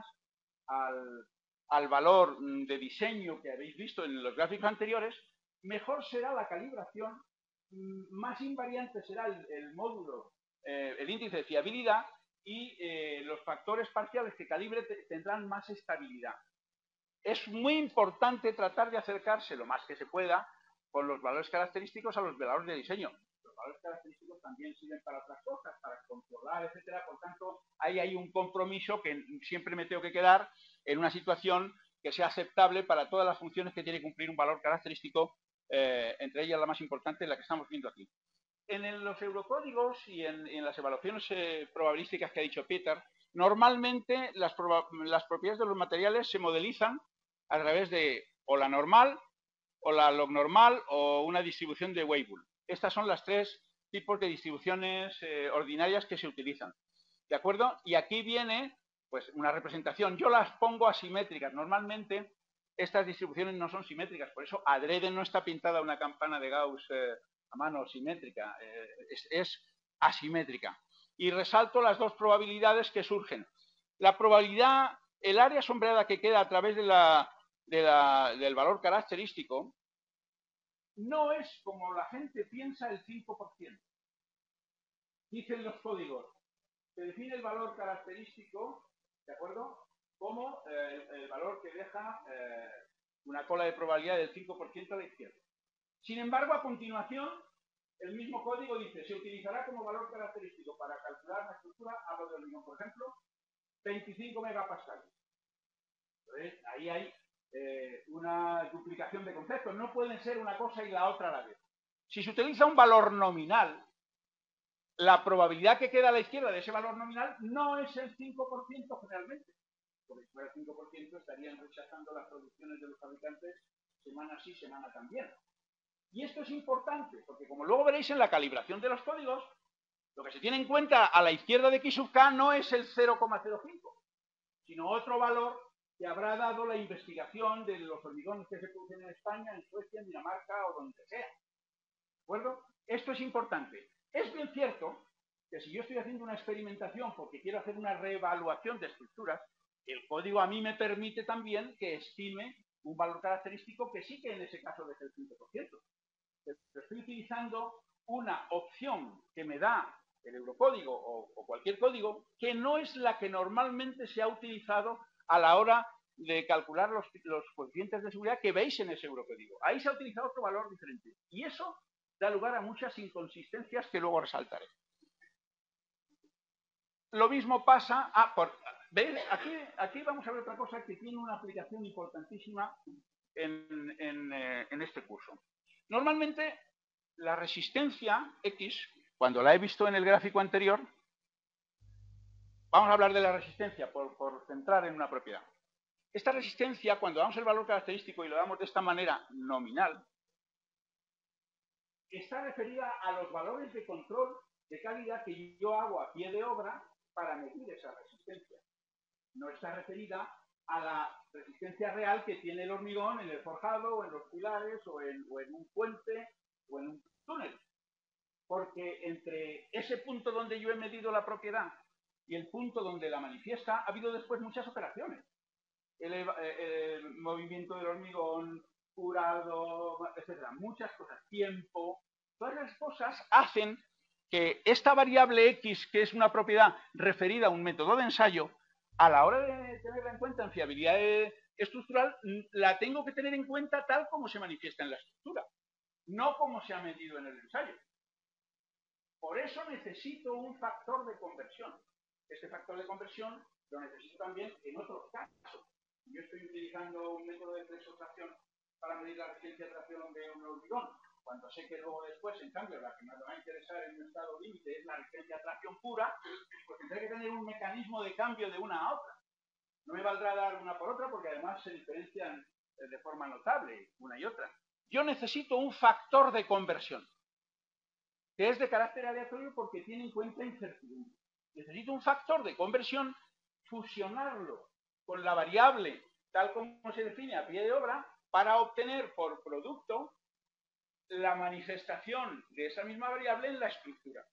al, al valor de diseño que habéis visto en los gráficos anteriores, mejor será la calibración, más invariante será el, el módulo, eh, el índice de fiabilidad y eh, los factores parciales que calibre tendrán más estabilidad. Es muy importante tratar de acercarse lo más que se pueda con los valores característicos a los valores de diseño. Los valores característicos también sirven para otras cosas, para controlar, etcétera. Por tanto, ahí hay un compromiso que siempre me tengo que quedar en una situación que sea aceptable para todas las funciones que tiene que cumplir un valor característico, eh, entre ellas la más importante, la que estamos viendo aquí. En el, los eurocódigos y en, en las evaluaciones eh, probabilísticas que ha dicho Peter, normalmente las, las propiedades de los materiales se modelizan a través de o la normal, o la log normal, o una distribución de Weibull. Estas son las tres tipos de distribuciones eh, ordinarias que se utilizan. ¿De acuerdo? Y aquí viene pues una representación. Yo las pongo asimétricas. Normalmente estas distribuciones no son simétricas, por eso adrede no está pintada una campana de Gauss eh, a mano simétrica, eh, es, es asimétrica. Y resalto las dos probabilidades que surgen. La probabilidad, el área sombreada que queda a través de la, de la, del valor característico, no es como la gente piensa el cinco por ciento. Dicen los códigos, se define el valor característico, ¿de acuerdo? Como eh, el, el valor que deja eh, una cola de probabilidad del cinco por ciento a la izquierda. Sin embargo, a continuación, el mismo código dice, se utilizará como valor característico para calcular la estructura a lo del mismo, por ejemplo, veinticinco megapascales. Entonces, ahí hay eh, una duplicación de conceptos. No pueden ser una cosa y la otra a la vez. Si se utiliza un valor nominal, la probabilidad que queda a la izquierda de ese valor nominal no es el cinco por ciento generalmente. Porque si fuera el cinco por ciento estarían rechazando las producciones de los fabricantes semana sí, semana también. Y esto es importante, porque como luego veréis en la calibración de los códigos, lo que se tiene en cuenta a la izquierda de X sub K no es el cero coma cero cinco, sino otro valor que habrá dado la investigación de los hormigones que se producen en España, en Suecia, en Dinamarca o donde sea. ¿De acuerdo? Esto es importante. Es bien cierto que si yo estoy haciendo una experimentación porque quiero hacer una reevaluación de estructuras, el código a mí me permite también que estime un valor característico que sí que en ese caso es el cinco por ciento. Pero estoy utilizando una opción que me da el eurocódigo o, o cualquier código que no es la que normalmente se ha utilizado a la hora de calcular los, los coeficientes de seguridad que veis en ese eurocódigo. Ahí se ha utilizado otro valor diferente. Y eso da lugar a muchas inconsistencias que luego resaltaré. Lo mismo pasa... Ah, por, ¿veis? Aquí, aquí vamos a ver otra cosa que tiene una aplicación importantísima en, en, eh, en este curso. Normalmente, la resistencia X, cuando la he visto en el gráfico anterior, vamos a hablar de la resistencia por, por centrar en una propiedad. Esta resistencia, cuando damos el valor característico y lo damos de esta manera nominal, está referida a los valores de control de calidad que yo hago a pie de obra para medir esa resistencia. No está referida a la resistencia real que tiene el hormigón en el forjado, o en los pilares, o en, o en un puente, o en un túnel. Porque entre ese punto donde yo he medido la propiedad y el punto donde la manifiesta, ha habido después muchas operaciones. El, el, el movimiento del hormigón, curado, etcétera. Muchas cosas. Tiempo. Todas las cosas hacen que esta variable X, que es una propiedad referida a un método de ensayo, a la hora de tenerla en cuenta en fiabilidad estructural, la tengo que tener en cuenta tal como se manifiesta en la estructura, no como se ha medido en el ensayo. Por eso necesito un factor de conversión. Este factor de conversión lo necesito también en otros casos. Yo estoy utilizando un método de flexo-tracción para medir la resistencia de tracción de un hormigón, cuando sé que luego después, en cambio, la que me va a interesar en un estado límite es la resistencia de tracción pura, pues tendré que tener un mecanismo de cambio de una a otra. No me valdrá dar una por otra porque además se diferencian de forma notable una y otra. Yo necesito un factor de conversión, que es de carácter aleatorio porque tiene en cuenta incertidumbre. Necesito un factor de conversión, fusionarlo con la variable tal como se define a pie de obra para obtener por producto la manifestación de esa misma variable en la estructura.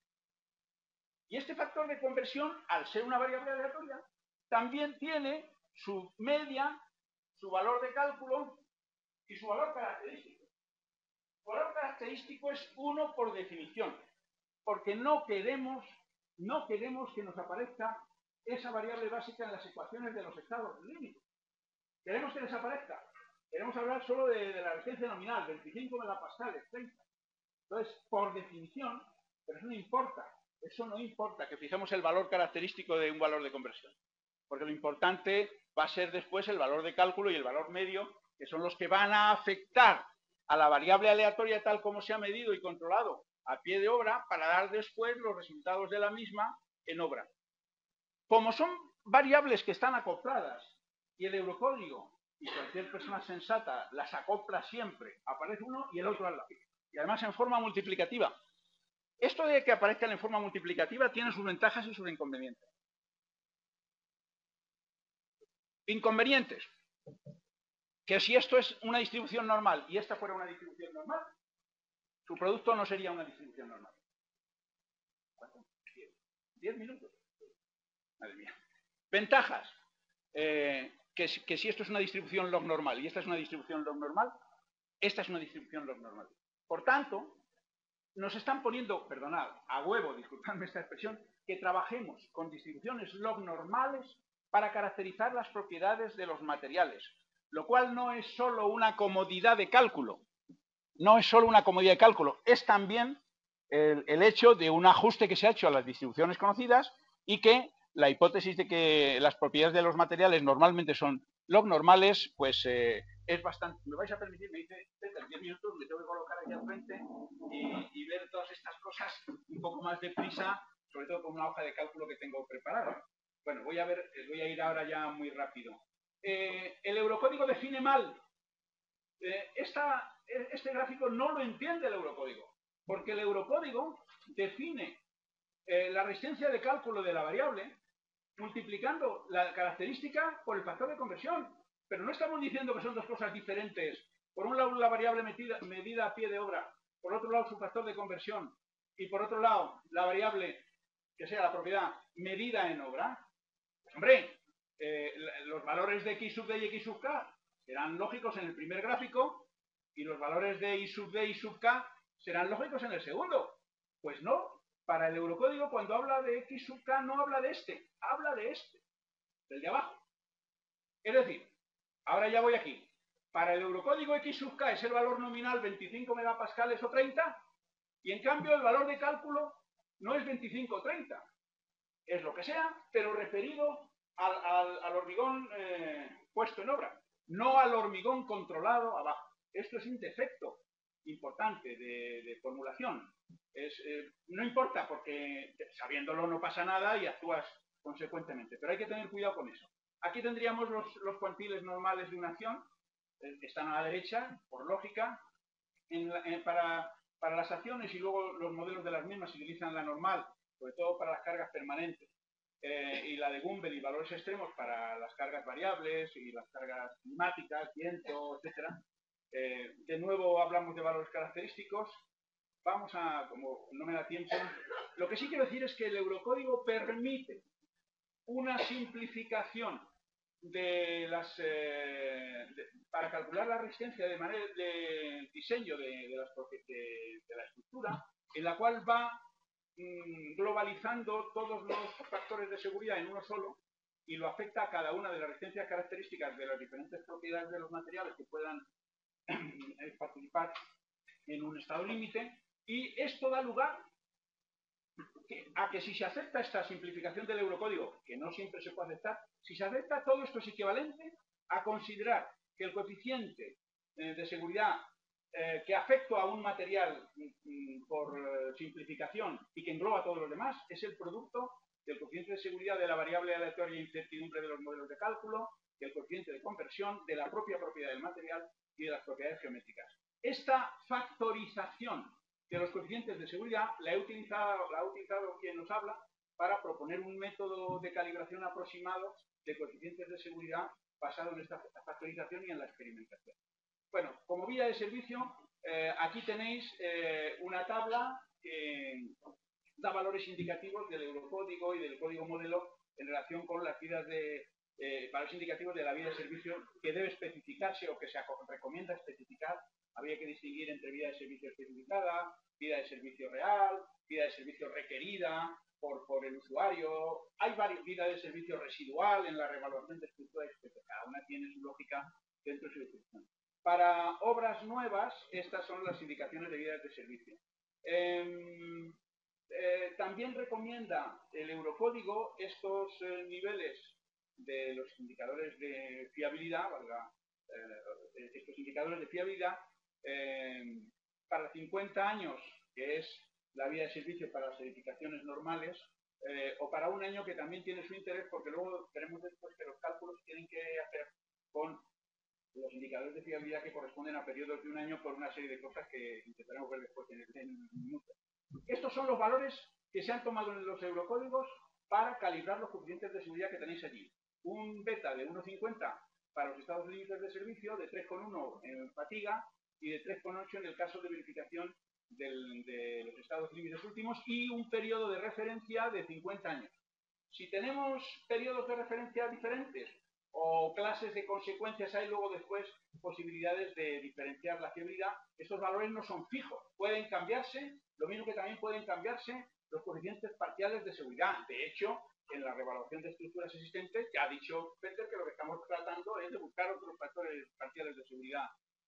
Y este factor de conversión, al ser una variable aleatoria, también tiene su media, su valor de cálculo y su valor característico. Su valor característico es uno por definición, porque no queremos, no queremos que nos aparezca esa variable básica en las ecuaciones de los estados límites. Queremos que desaparezca. Queremos hablar solo de, de la resistencia nominal, veinticinco megapascales, treinta. Entonces, por definición, pero eso no importa, eso no importa que fijemos el valor característico de un valor de conversión, porque lo importante va a ser después el valor de cálculo y el valor medio, que son los que van a afectar a la variable aleatoria tal como se ha medido y controlado a pie de obra para dar después los resultados de la misma en obra. Como son variables que están acopladas y el eurocódigo y cualquier persona sensata las acopla siempre, aparece uno y el otro al lado. Y además en forma multiplicativa. Esto de que aparezcan en forma multiplicativa tiene sus ventajas y sus inconvenientes. Inconvenientes. Que si esto es una distribución normal y esta fuera una distribución normal, su producto no sería una distribución normal. ¿Cuánto? ¿Diez minutos? Madre mía. Ventajas. Eh, que, que si esto es una distribución log normal y esta es una distribución log normal, esta es una distribución log normal. Por tanto, nos están poniendo, perdonad, a huevo, disculpadme esta expresión, que trabajemos con distribuciones log normales para caracterizar las propiedades de los materiales, lo cual no es solo una comodidad de cálculo, no es solo una comodidad de cálculo, es también el, el hecho de un ajuste que se ha hecho a las distribuciones conocidas y que la hipótesis de que las propiedades de los materiales normalmente son log normales, pues eh, es bastante... ¿Me vais a permitir? Me dice, en diez minutos me tengo que colocar aquí al frente y, y ver todas estas cosas un poco más deprisa, sobre todo con una hoja de cálculo que tengo preparada. Bueno, voy a ver, voy a ir ahora ya muy rápido. Eh, el eurocódigo define mal. Eh, esta, este gráfico no lo entiende el eurocódigo, porque el eurocódigo define eh, la resistencia de cálculo de la variable multiplicando la característica por el factor de conversión. Pero no estamos diciendo que son dos cosas diferentes. Por un lado la variable medida, medida a pie de obra, por otro lado su factor de conversión y por otro lado la variable que sea la propiedad medida en obra. Pues hombre, eh, los valores de x sub d y x sub k serán lógicos en el primer gráfico y los valores de y sub d y sub k serán lógicos en el segundo. Pues no, para el eurocódigo cuando habla de X sub K no habla de este, habla de este, del de abajo. Es decir, ahora ya voy aquí. Para el eurocódigo X sub K es el valor nominal veinticinco megapascales o treinta, y en cambio el valor de cálculo no es veinticinco o treinta. Es lo que sea, pero referido al, al, al hormigón eh, puesto en obra, no al hormigón controlado abajo. Esto es un defecto importante de, de formulación. Es, eh, no importa, porque sabiéndolo no pasa nada y actúas consecuentemente, pero hay que tener cuidado con eso. Aquí tendríamos los, los cuantiles normales de una acción, eh, que están a la derecha, por lógica. En la, en, para, para las acciones y luego los modelos de las mismas se utilizan la normal, sobre todo para las cargas permanentes, eh, y la de Gumbel y valores extremos para las cargas variables y las cargas climáticas, viento, etcétera. Eh, de nuevo hablamos de valores característicos. Vamos a, como no me da tiempo, lo que sí quiero decir es que el eurocódigo permite una simplificación de las eh, de, para calcular la resistencia de manera de diseño de, de, las, de, de la estructura, en la cual va mmm, globalizando todos los factores de seguridad en uno solo y lo afecta a cada una de las resistencias características de las diferentes propiedades de los materiales que puedan participar en un estado límite, y esto da lugar a que si se acepta esta simplificación del eurocódigo, que no siempre se puede aceptar, si se acepta todo esto es equivalente a considerar que el coeficiente eh, de seguridad eh, que afecta a un material mm, por eh, simplificación y que engloba a todos los demás es el producto del coeficiente de seguridad de la variable aleatoria e incertidumbre de los modelos de cálculo, del coeficiente de conversión, de la propia propiedad del material y de las propiedades geométricas. Esta factorización de los coeficientes de seguridad la, he utilizado, la ha utilizado quien nos habla para proponer un método de calibración aproximado de coeficientes de seguridad basado en esta factorización y en la experimentación. Bueno, como vía de servicio, eh, aquí tenéis eh, una tabla que da valores indicativos del eurocódigo y del código modelo en relación con las vidas de eh, valores indicativos de la vía de servicio que debe especificarse o que se recomienda especificar. Habría que distinguir entre vida de servicio especificada, vida de servicio real, vida de servicio requerida por, por el usuario. Hay varias vidas de servicio residual en la reevaluación de estructura, etcétera. Cada una tiene su lógica dentro de su descripción. Para obras nuevas, estas son las indicaciones de vidas de servicio. Eh, eh, también recomienda el eurocódigo estos eh, niveles de los indicadores de fiabilidad, valga, eh, estos indicadores de fiabilidad, eh, para cincuenta años, que es la vía de servicio para las edificaciones normales, eh, o para un año, que también tiene su interés, porque luego veremos después que los cálculos tienen que hacer con los indicadores de fiabilidad que corresponden a periodos de un año por una serie de cosas que intentaremos ver después en el minuto. Estos son los valores que se han tomado en los eurocódigos para calibrar los coeficientes de seguridad que tenéis allí. Un beta de uno coma cincuenta para los estados límites de servicio, de tres coma uno en fatiga y de tres coma ocho en el caso de verificación del, de los estados límites últimos, y un periodo de referencia de cincuenta años. Si tenemos periodos de referencia diferentes o clases de consecuencias, hay luego después posibilidades de diferenciar la fiabilidad. Estos valores no son fijos, pueden cambiarse, lo mismo que también pueden cambiarse los coeficientes parciales de seguridad. De hecho, en la reevaluación de estructuras existentes, ya ha dicho Peter que lo que estamos tratando es de buscar otros factores parciales de seguridad.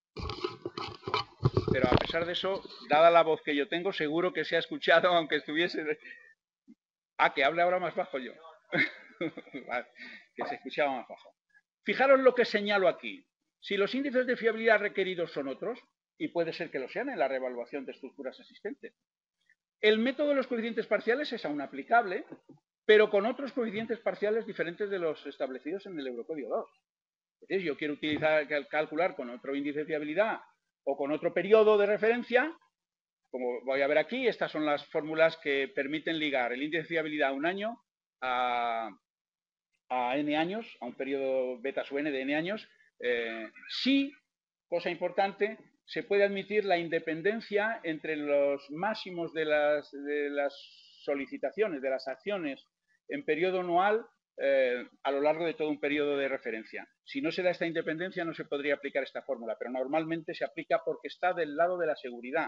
Pero a pesar de eso, dada la voz que yo tengo, seguro que se ha escuchado, aunque estuviese... Ah, que hable ahora más bajo yo. Vale, que se escuchaba más bajo. Fijaros lo que señalo aquí. Si los índices de fiabilidad requeridos son otros, y puede ser que lo sean en la reevaluación de estructuras existentes, el método de los coeficientes parciales es aún aplicable, pero con otros coeficientes parciales diferentes de los establecidos en el Eurocódigo dos. Es decir, yo quiero utilizar, calcular con otro índice de fiabilidad o con otro periodo de referencia. Como voy a ver aquí, estas son las fórmulas que permiten ligar el índice de fiabilidad a un año a, a n años, a un periodo beta sub n de n años. Eh, sí, cosa importante, se puede admitir la independencia entre los máximos de las, de las solicitaciones, de las acciones en periodo anual eh, a lo largo de todo un periodo de referencia. Si no se da esta independencia, no se podría aplicar esta fórmula, pero normalmente se aplica porque está del lado de la seguridad.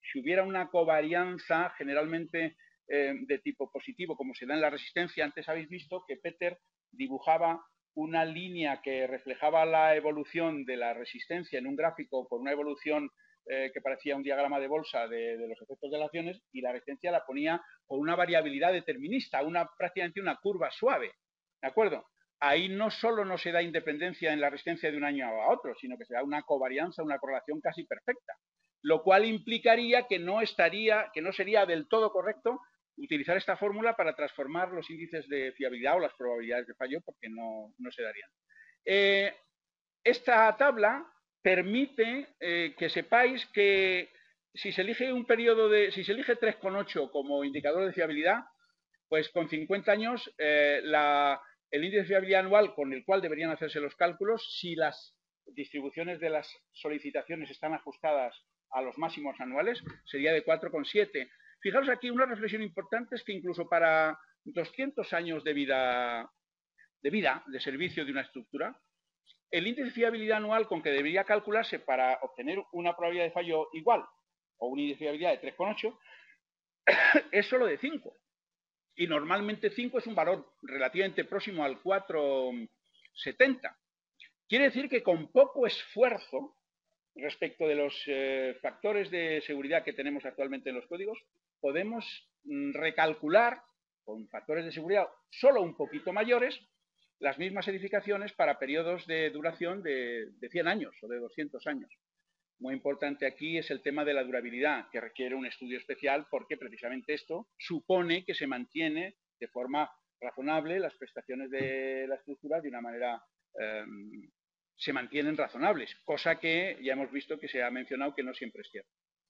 si hubiera una covarianza generalmente eh, de tipo positivo, como se da en la resistencia. Antes habéis visto que Peter dibujaba una línea que reflejaba la evolución de la resistencia en un gráfico con una evolución eh, que parecía un diagrama de bolsa de, de los efectos de las acciones, y la resistencia la ponía con una variabilidad determinista, una, prácticamente una curva suave, ¿de acuerdo? Ahí no solo no se da independencia en la resistencia de un año a otro, sino que se da una covarianza, una correlación casi perfecta, lo cual implicaría que no estaría, que no sería del todo correcto utilizar esta fórmula para transformar los índices de fiabilidad o las probabilidades de fallo, porque no, no se darían. Eh, esta tabla permite eh, que sepáis que si se elige un periodo de, si se elige tres coma ocho como indicador de fiabilidad, pues con cincuenta años eh, la, el índice de fiabilidad anual con el cual deberían hacerse los cálculos, si las distribuciones de las solicitaciones están ajustadas a los máximos anuales, sería de cuatro coma siete. Fijaros aquí, una reflexión importante es que incluso para doscientos años de vida, de vida, de servicio de una estructura, el índice de fiabilidad anual con que debería calcularse para obtener una probabilidad de fallo igual, o un índice de fiabilidad de tres coma ocho, es solo de cinco. Y normalmente cinco es un valor relativamente próximo al cuatro coma setenta. Quiere decir que con poco esfuerzo respecto de los eh, factores de seguridad que tenemos actualmente en los códigos, podemos mm, recalcular con factores de seguridad solo un poquito mayores las mismas edificaciones para periodos de duración de, de cien años o de doscientos años. Muy importante aquí es el tema de la durabilidad, que requiere un estudio especial porque precisamente esto supone que se mantiene de forma razonable las prestaciones de la estructura de una manera eh, se mantienen razonables, cosa que ya hemos visto que se ha mencionado que no siempre es cierto.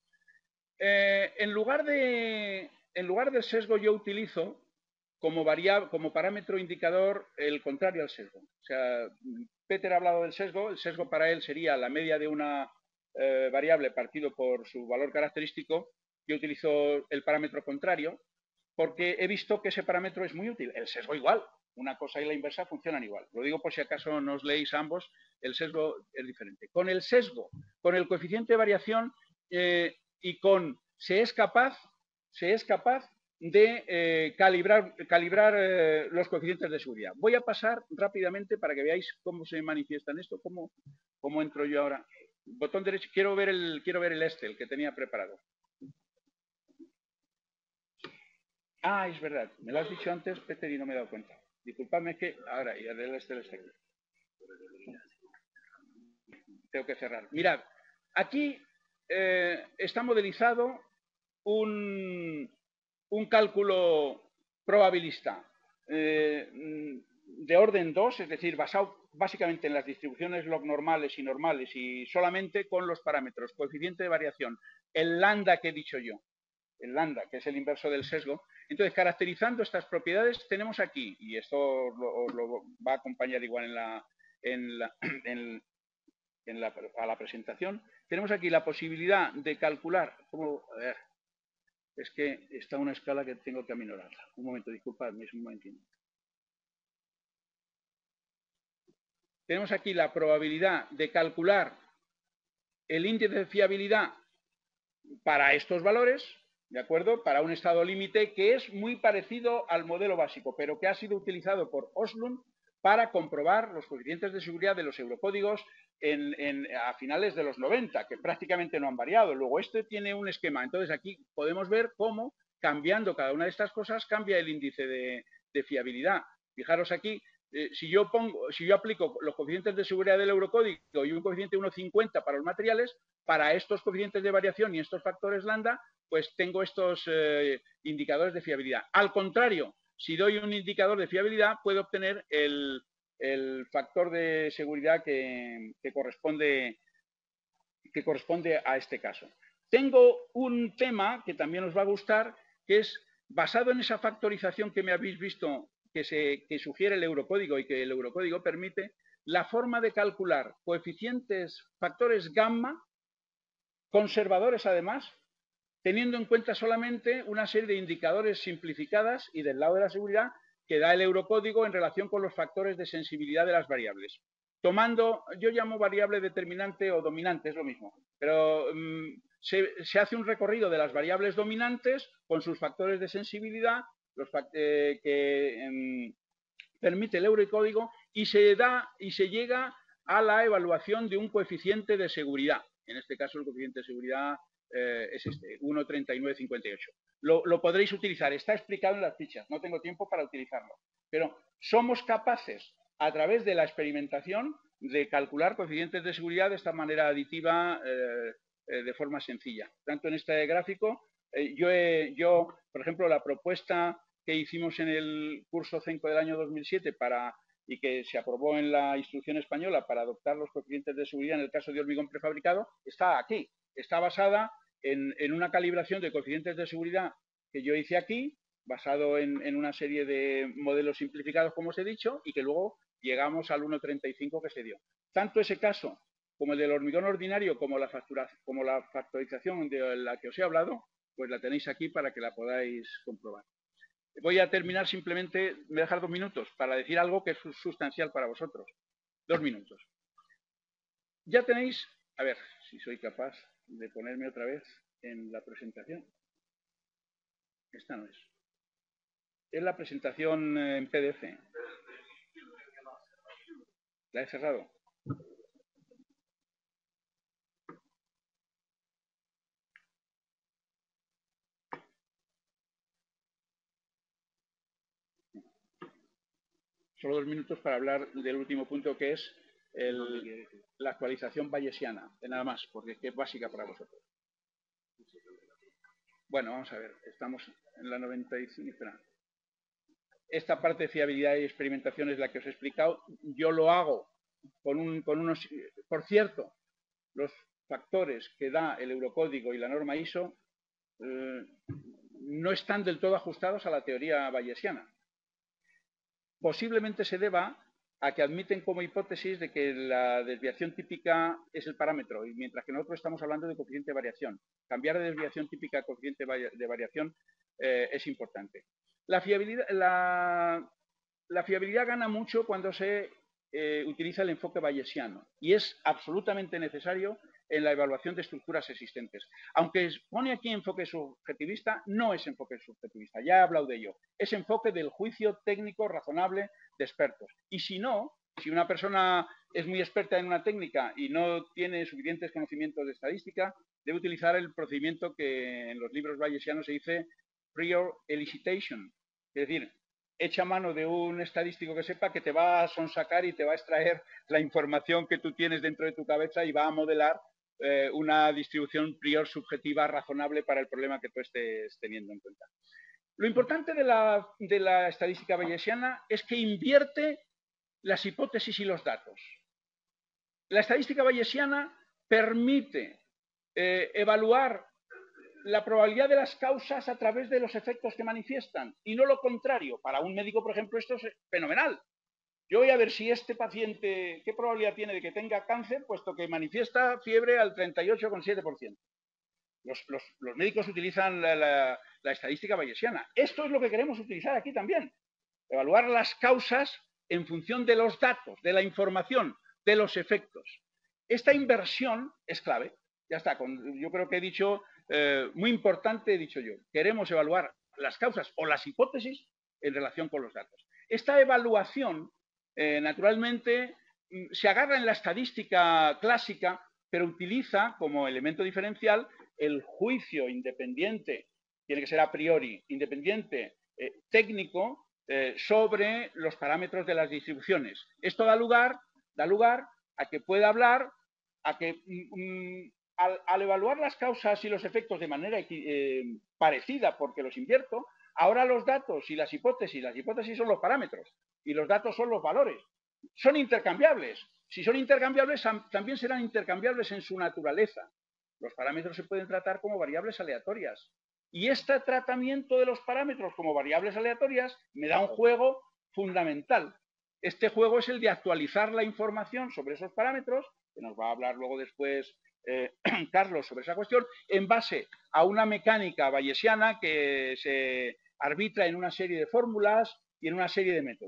Eh, en, lugar de, en lugar del sesgo yo utilizo como, variable, como parámetro indicador el contrario al sesgo. O sea, Peter ha hablado del sesgo, el sesgo para él sería la media de una eh, variable partido por su valor característico. Yo utilizo el parámetro contrario porque he visto que ese parámetro es muy útil. El sesgo igual, una cosa y la inversa funcionan igual. Lo digo por si acaso no os leéis ambos, el sesgo es diferente. Con el sesgo, con el coeficiente de variación eh, y con se es capaz, se es capaz de eh, calibrar, calibrar eh, los coeficientes de seguridad. Voy a pasar rápidamente para que veáis cómo se manifiestan esto, cómo, cómo entro yo ahora. Botón derecho, quiero ver el, quiero ver el este, el que tenía preparado. Ah, es verdad, me lo has dicho antes, Peter, y no me he dado cuenta. Disculpadme, es que ahora, y el este está aquí. Tengo que cerrar. Mirad, aquí eh, está modelizado un, un cálculo probabilista eh, de orden dos, es decir, basado básicamente en las distribuciones log normales y normales y solamente con los parámetros coeficiente de variación, el lambda que he dicho yo, el lambda, que es el inverso del sesgo. Entonces, caracterizando estas propiedades, tenemos aquí, y esto os lo, os lo va a acompañar igual en la, en la, en, en la, a la presentación, tenemos aquí la posibilidad de calcular, ¿cómo? A ver, es que está una escala que tengo que aminorarla. Un momento, disculpadme, es un momentito. Tenemos aquí la probabilidad de calcular el índice de fiabilidad para estos valores, ¿de acuerdo? Para un estado límite que es muy parecido al modelo básico, pero que ha sido utilizado por Oslund para comprobar los coeficientes de seguridad de los eurocódigos en, en, a finales de los noventa, que prácticamente no han variado. Luego, este tiene un esquema. Entonces, aquí podemos ver cómo, cambiando cada una de estas cosas, cambia el índice de, de fiabilidad. Fijaros aquí, eh, si yo pongo, si yo aplico los coeficientes de seguridad del eurocódigo y un coeficiente uno coma cincuenta para los materiales, para estos coeficientes de variación y estos factores lambda, pues tengo estos eh, indicadores de fiabilidad. Al contrario, si doy un indicador de fiabilidad, puedo obtener el, el factor de seguridad que, que, corresponde, que corresponde a este caso. Tengo un tema que también os va a gustar, que es basado en esa factorización que me habéis visto que, se, que sugiere el eurocódigo y que el eurocódigo permite, la forma de calcular coeficientes, factores gamma, conservadores además, teniendo en cuenta solamente una serie de indicadores simplificadas y del lado de la seguridad que da el eurocódigo en relación con los factores de sensibilidad de las variables. tomando, yo llamo variable determinante o dominante, es lo mismo, pero um, se, se hace un recorrido de las variables dominantes con sus factores de sensibilidad, los eh, que um, permite el eurocódigo, y se da y se llega a la evaluación de un coeficiente de seguridad. En este caso, el coeficiente de seguridad eh, es este, uno coma treinta y nueve cincuenta y ocho. Lo, lo podréis utilizar, está explicado en las fichas, no tengo tiempo para utilizarlo. Pero somos capaces, a través de la experimentación, de calcular coeficientes de seguridad de esta manera aditiva, eh, eh, de forma sencilla. Tanto en este gráfico, eh, yo, he, yo, por ejemplo, la propuesta que hicimos en el curso CENCO del año dos mil siete para, y que se aprobó en la instrucción española para adoptar los coeficientes de seguridad en el caso de hormigón prefabricado, está aquí. Está basada en, en una calibración de coeficientes de seguridad que yo hice aquí, basado en, en una serie de modelos simplificados, como os he dicho, y que luego llegamos al uno coma treinta y cinco que se dio. Tanto ese caso como el del hormigón ordinario, como la, factura, como la factorización de la que os he hablado, pues la tenéis aquí para que la podáis comprobar. Voy a terminar simplemente, me voy a dejar dos minutos para decir algo que es sustancial para vosotros. Dos minutos. Ya tenéis, a ver si soy capaz de ponerme otra vez en la presentación. Esta no es. Es la presentación en P D F. La he cerrado. Solo dos minutos para hablar del último punto, que es el, la actualización bayesiana. De nada más, porque es básica para vosotros. Bueno, vamos a ver. Estamos en la noventa y cinco. Espera. Esta parte de fiabilidad y experimentación es la que os he explicado. Yo lo hago con, un, con unos... Por cierto, los factores que da el eurocódigo y la norma I S O eh, no están del todo ajustados a la teoría bayesiana. Posiblemente se deba a que admiten como hipótesis de que la desviación típica es el parámetro, y mientras que nosotros estamos hablando de coeficiente de variación. Cambiar de desviación típica a coeficiente de variación eh, es importante. La fiabilidad, la, la fiabilidad gana mucho cuando se eh, utiliza el enfoque bayesiano, y es absolutamente necesario en la evaluación de estructuras existentes. Aunque pone aquí enfoque subjetivista, no es enfoque subjetivista, ya he hablado de ello. Es enfoque del juicio técnico razonable de expertos. Y si no, si una persona es muy experta en una técnica y no tiene suficientes conocimientos de estadística, debe utilizar el procedimiento que en los libros bayesianos se dice prior elicitation. Es decir, echa mano de un estadístico que sepa que te va a sonsacar y te va a extraer la información que tú tienes dentro de tu cabeza y va a modelar eh, una distribución prior subjetiva razonable para el problema que tú estés teniendo en cuenta. Lo importante de la, de la estadística bayesiana es que invierte las hipótesis y los datos. La estadística bayesiana permite eh, evaluar la probabilidad de las causas a través de los efectos que manifiestan, y no lo contrario. Para un médico, por ejemplo, esto es fenomenal. Yo voy a ver si este paciente, qué probabilidad tiene de que tenga cáncer, puesto que manifiesta fiebre al treinta y ocho coma siete por ciento. Los, los, los médicos utilizan la, la, la estadística bayesiana. Esto es lo que queremos utilizar aquí también. Evaluar las causas en función de los datos, de la información, de los efectos. Esta inversión es clave. Ya está. Con, yo creo que he dicho, eh, muy importante he dicho yo. Queremos evaluar las causas o las hipótesis en relación con los datos. Esta evaluación, eh, naturalmente, se agarra en la estadística clásica, pero utiliza como elemento diferencial el juicio independiente, tiene que ser a priori, independiente, eh, técnico, eh, sobre los parámetros de las distribuciones. Esto da lugar, da lugar a que pueda hablar, a que mm, al, al evaluar las causas y los efectos de manera eh, parecida, porque los invierto, ahora los datos y las hipótesis, las hipótesis son los parámetros y los datos son los valores. Son intercambiables. Si son intercambiables, también serán intercambiables en su naturaleza. Los parámetros se pueden tratar como variables aleatorias. Y este tratamiento de los parámetros como variables aleatorias me da un juego fundamental. Este juego es el de actualizar la información sobre esos parámetros, que nos va a hablar luego después eh, Carlos sobre esa cuestión, en base a una mecánica bayesiana que se arbitra en una serie de fórmulas y en una serie de métodos.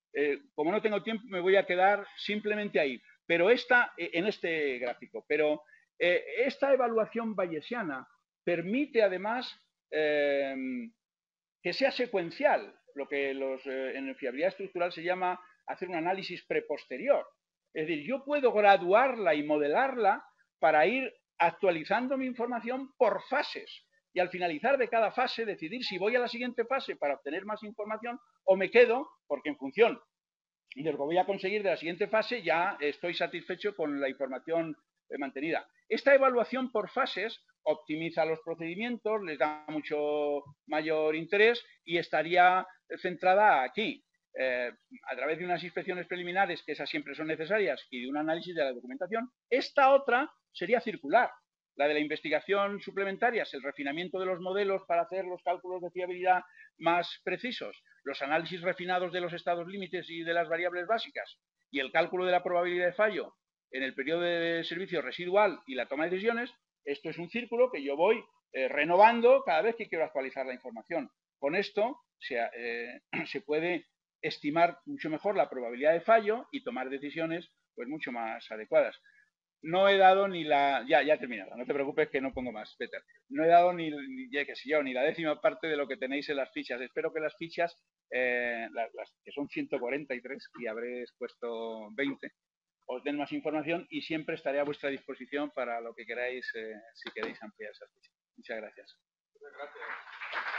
Eh, como no tengo tiempo, me voy a quedar simplemente ahí. Pero esta, en este gráfico. Pero eh, esta evaluación bayesiana permite además eh, que sea secuencial, lo que los, eh, en fiabilidad estructural se llama hacer un análisis preposterior. Es decir, yo puedo graduarla y modelarla para ir actualizando mi información por fases y al finalizar de cada fase decidir si voy a la siguiente fase para obtener más información o me quedo, porque en función de lo que voy a conseguir de la siguiente fase ya estoy satisfecho con la información mantenida. Esta evaluación por fases optimiza los procedimientos, les da mucho mayor interés y estaría centrada aquí. Eh, a través de unas inspecciones preliminares, que esas siempre son necesarias, y de un análisis de la documentación. Esta otra sería circular. La de la investigación suplementaria es el refinamiento de los modelos para hacer los cálculos de fiabilidad más precisos, los análisis refinados de los estados límites y de las variables básicas y el cálculo de la probabilidad de fallo en el periodo de servicio residual y la toma de decisiones. Esto es un círculo que yo voy eh, renovando cada vez que quiero actualizar la información. Con esto se, eh, se puede estimar mucho mejor la probabilidad de fallo y tomar decisiones pues mucho más adecuadas. No he dado ni la... Ya, ya he terminado, no te preocupes que no pongo más, Peter. No he dado ni, ni ya qué sé yo, ni la décima parte de lo que tenéis en las fichas. Espero que las fichas, eh, las, las que son ciento cuarenta y tres y habré expuesto veinte, os den más información y siempre estaré a vuestra disposición para lo que queráis, eh, si queréis ampliar esas fichas. Muchas gracias. Muchas gracias.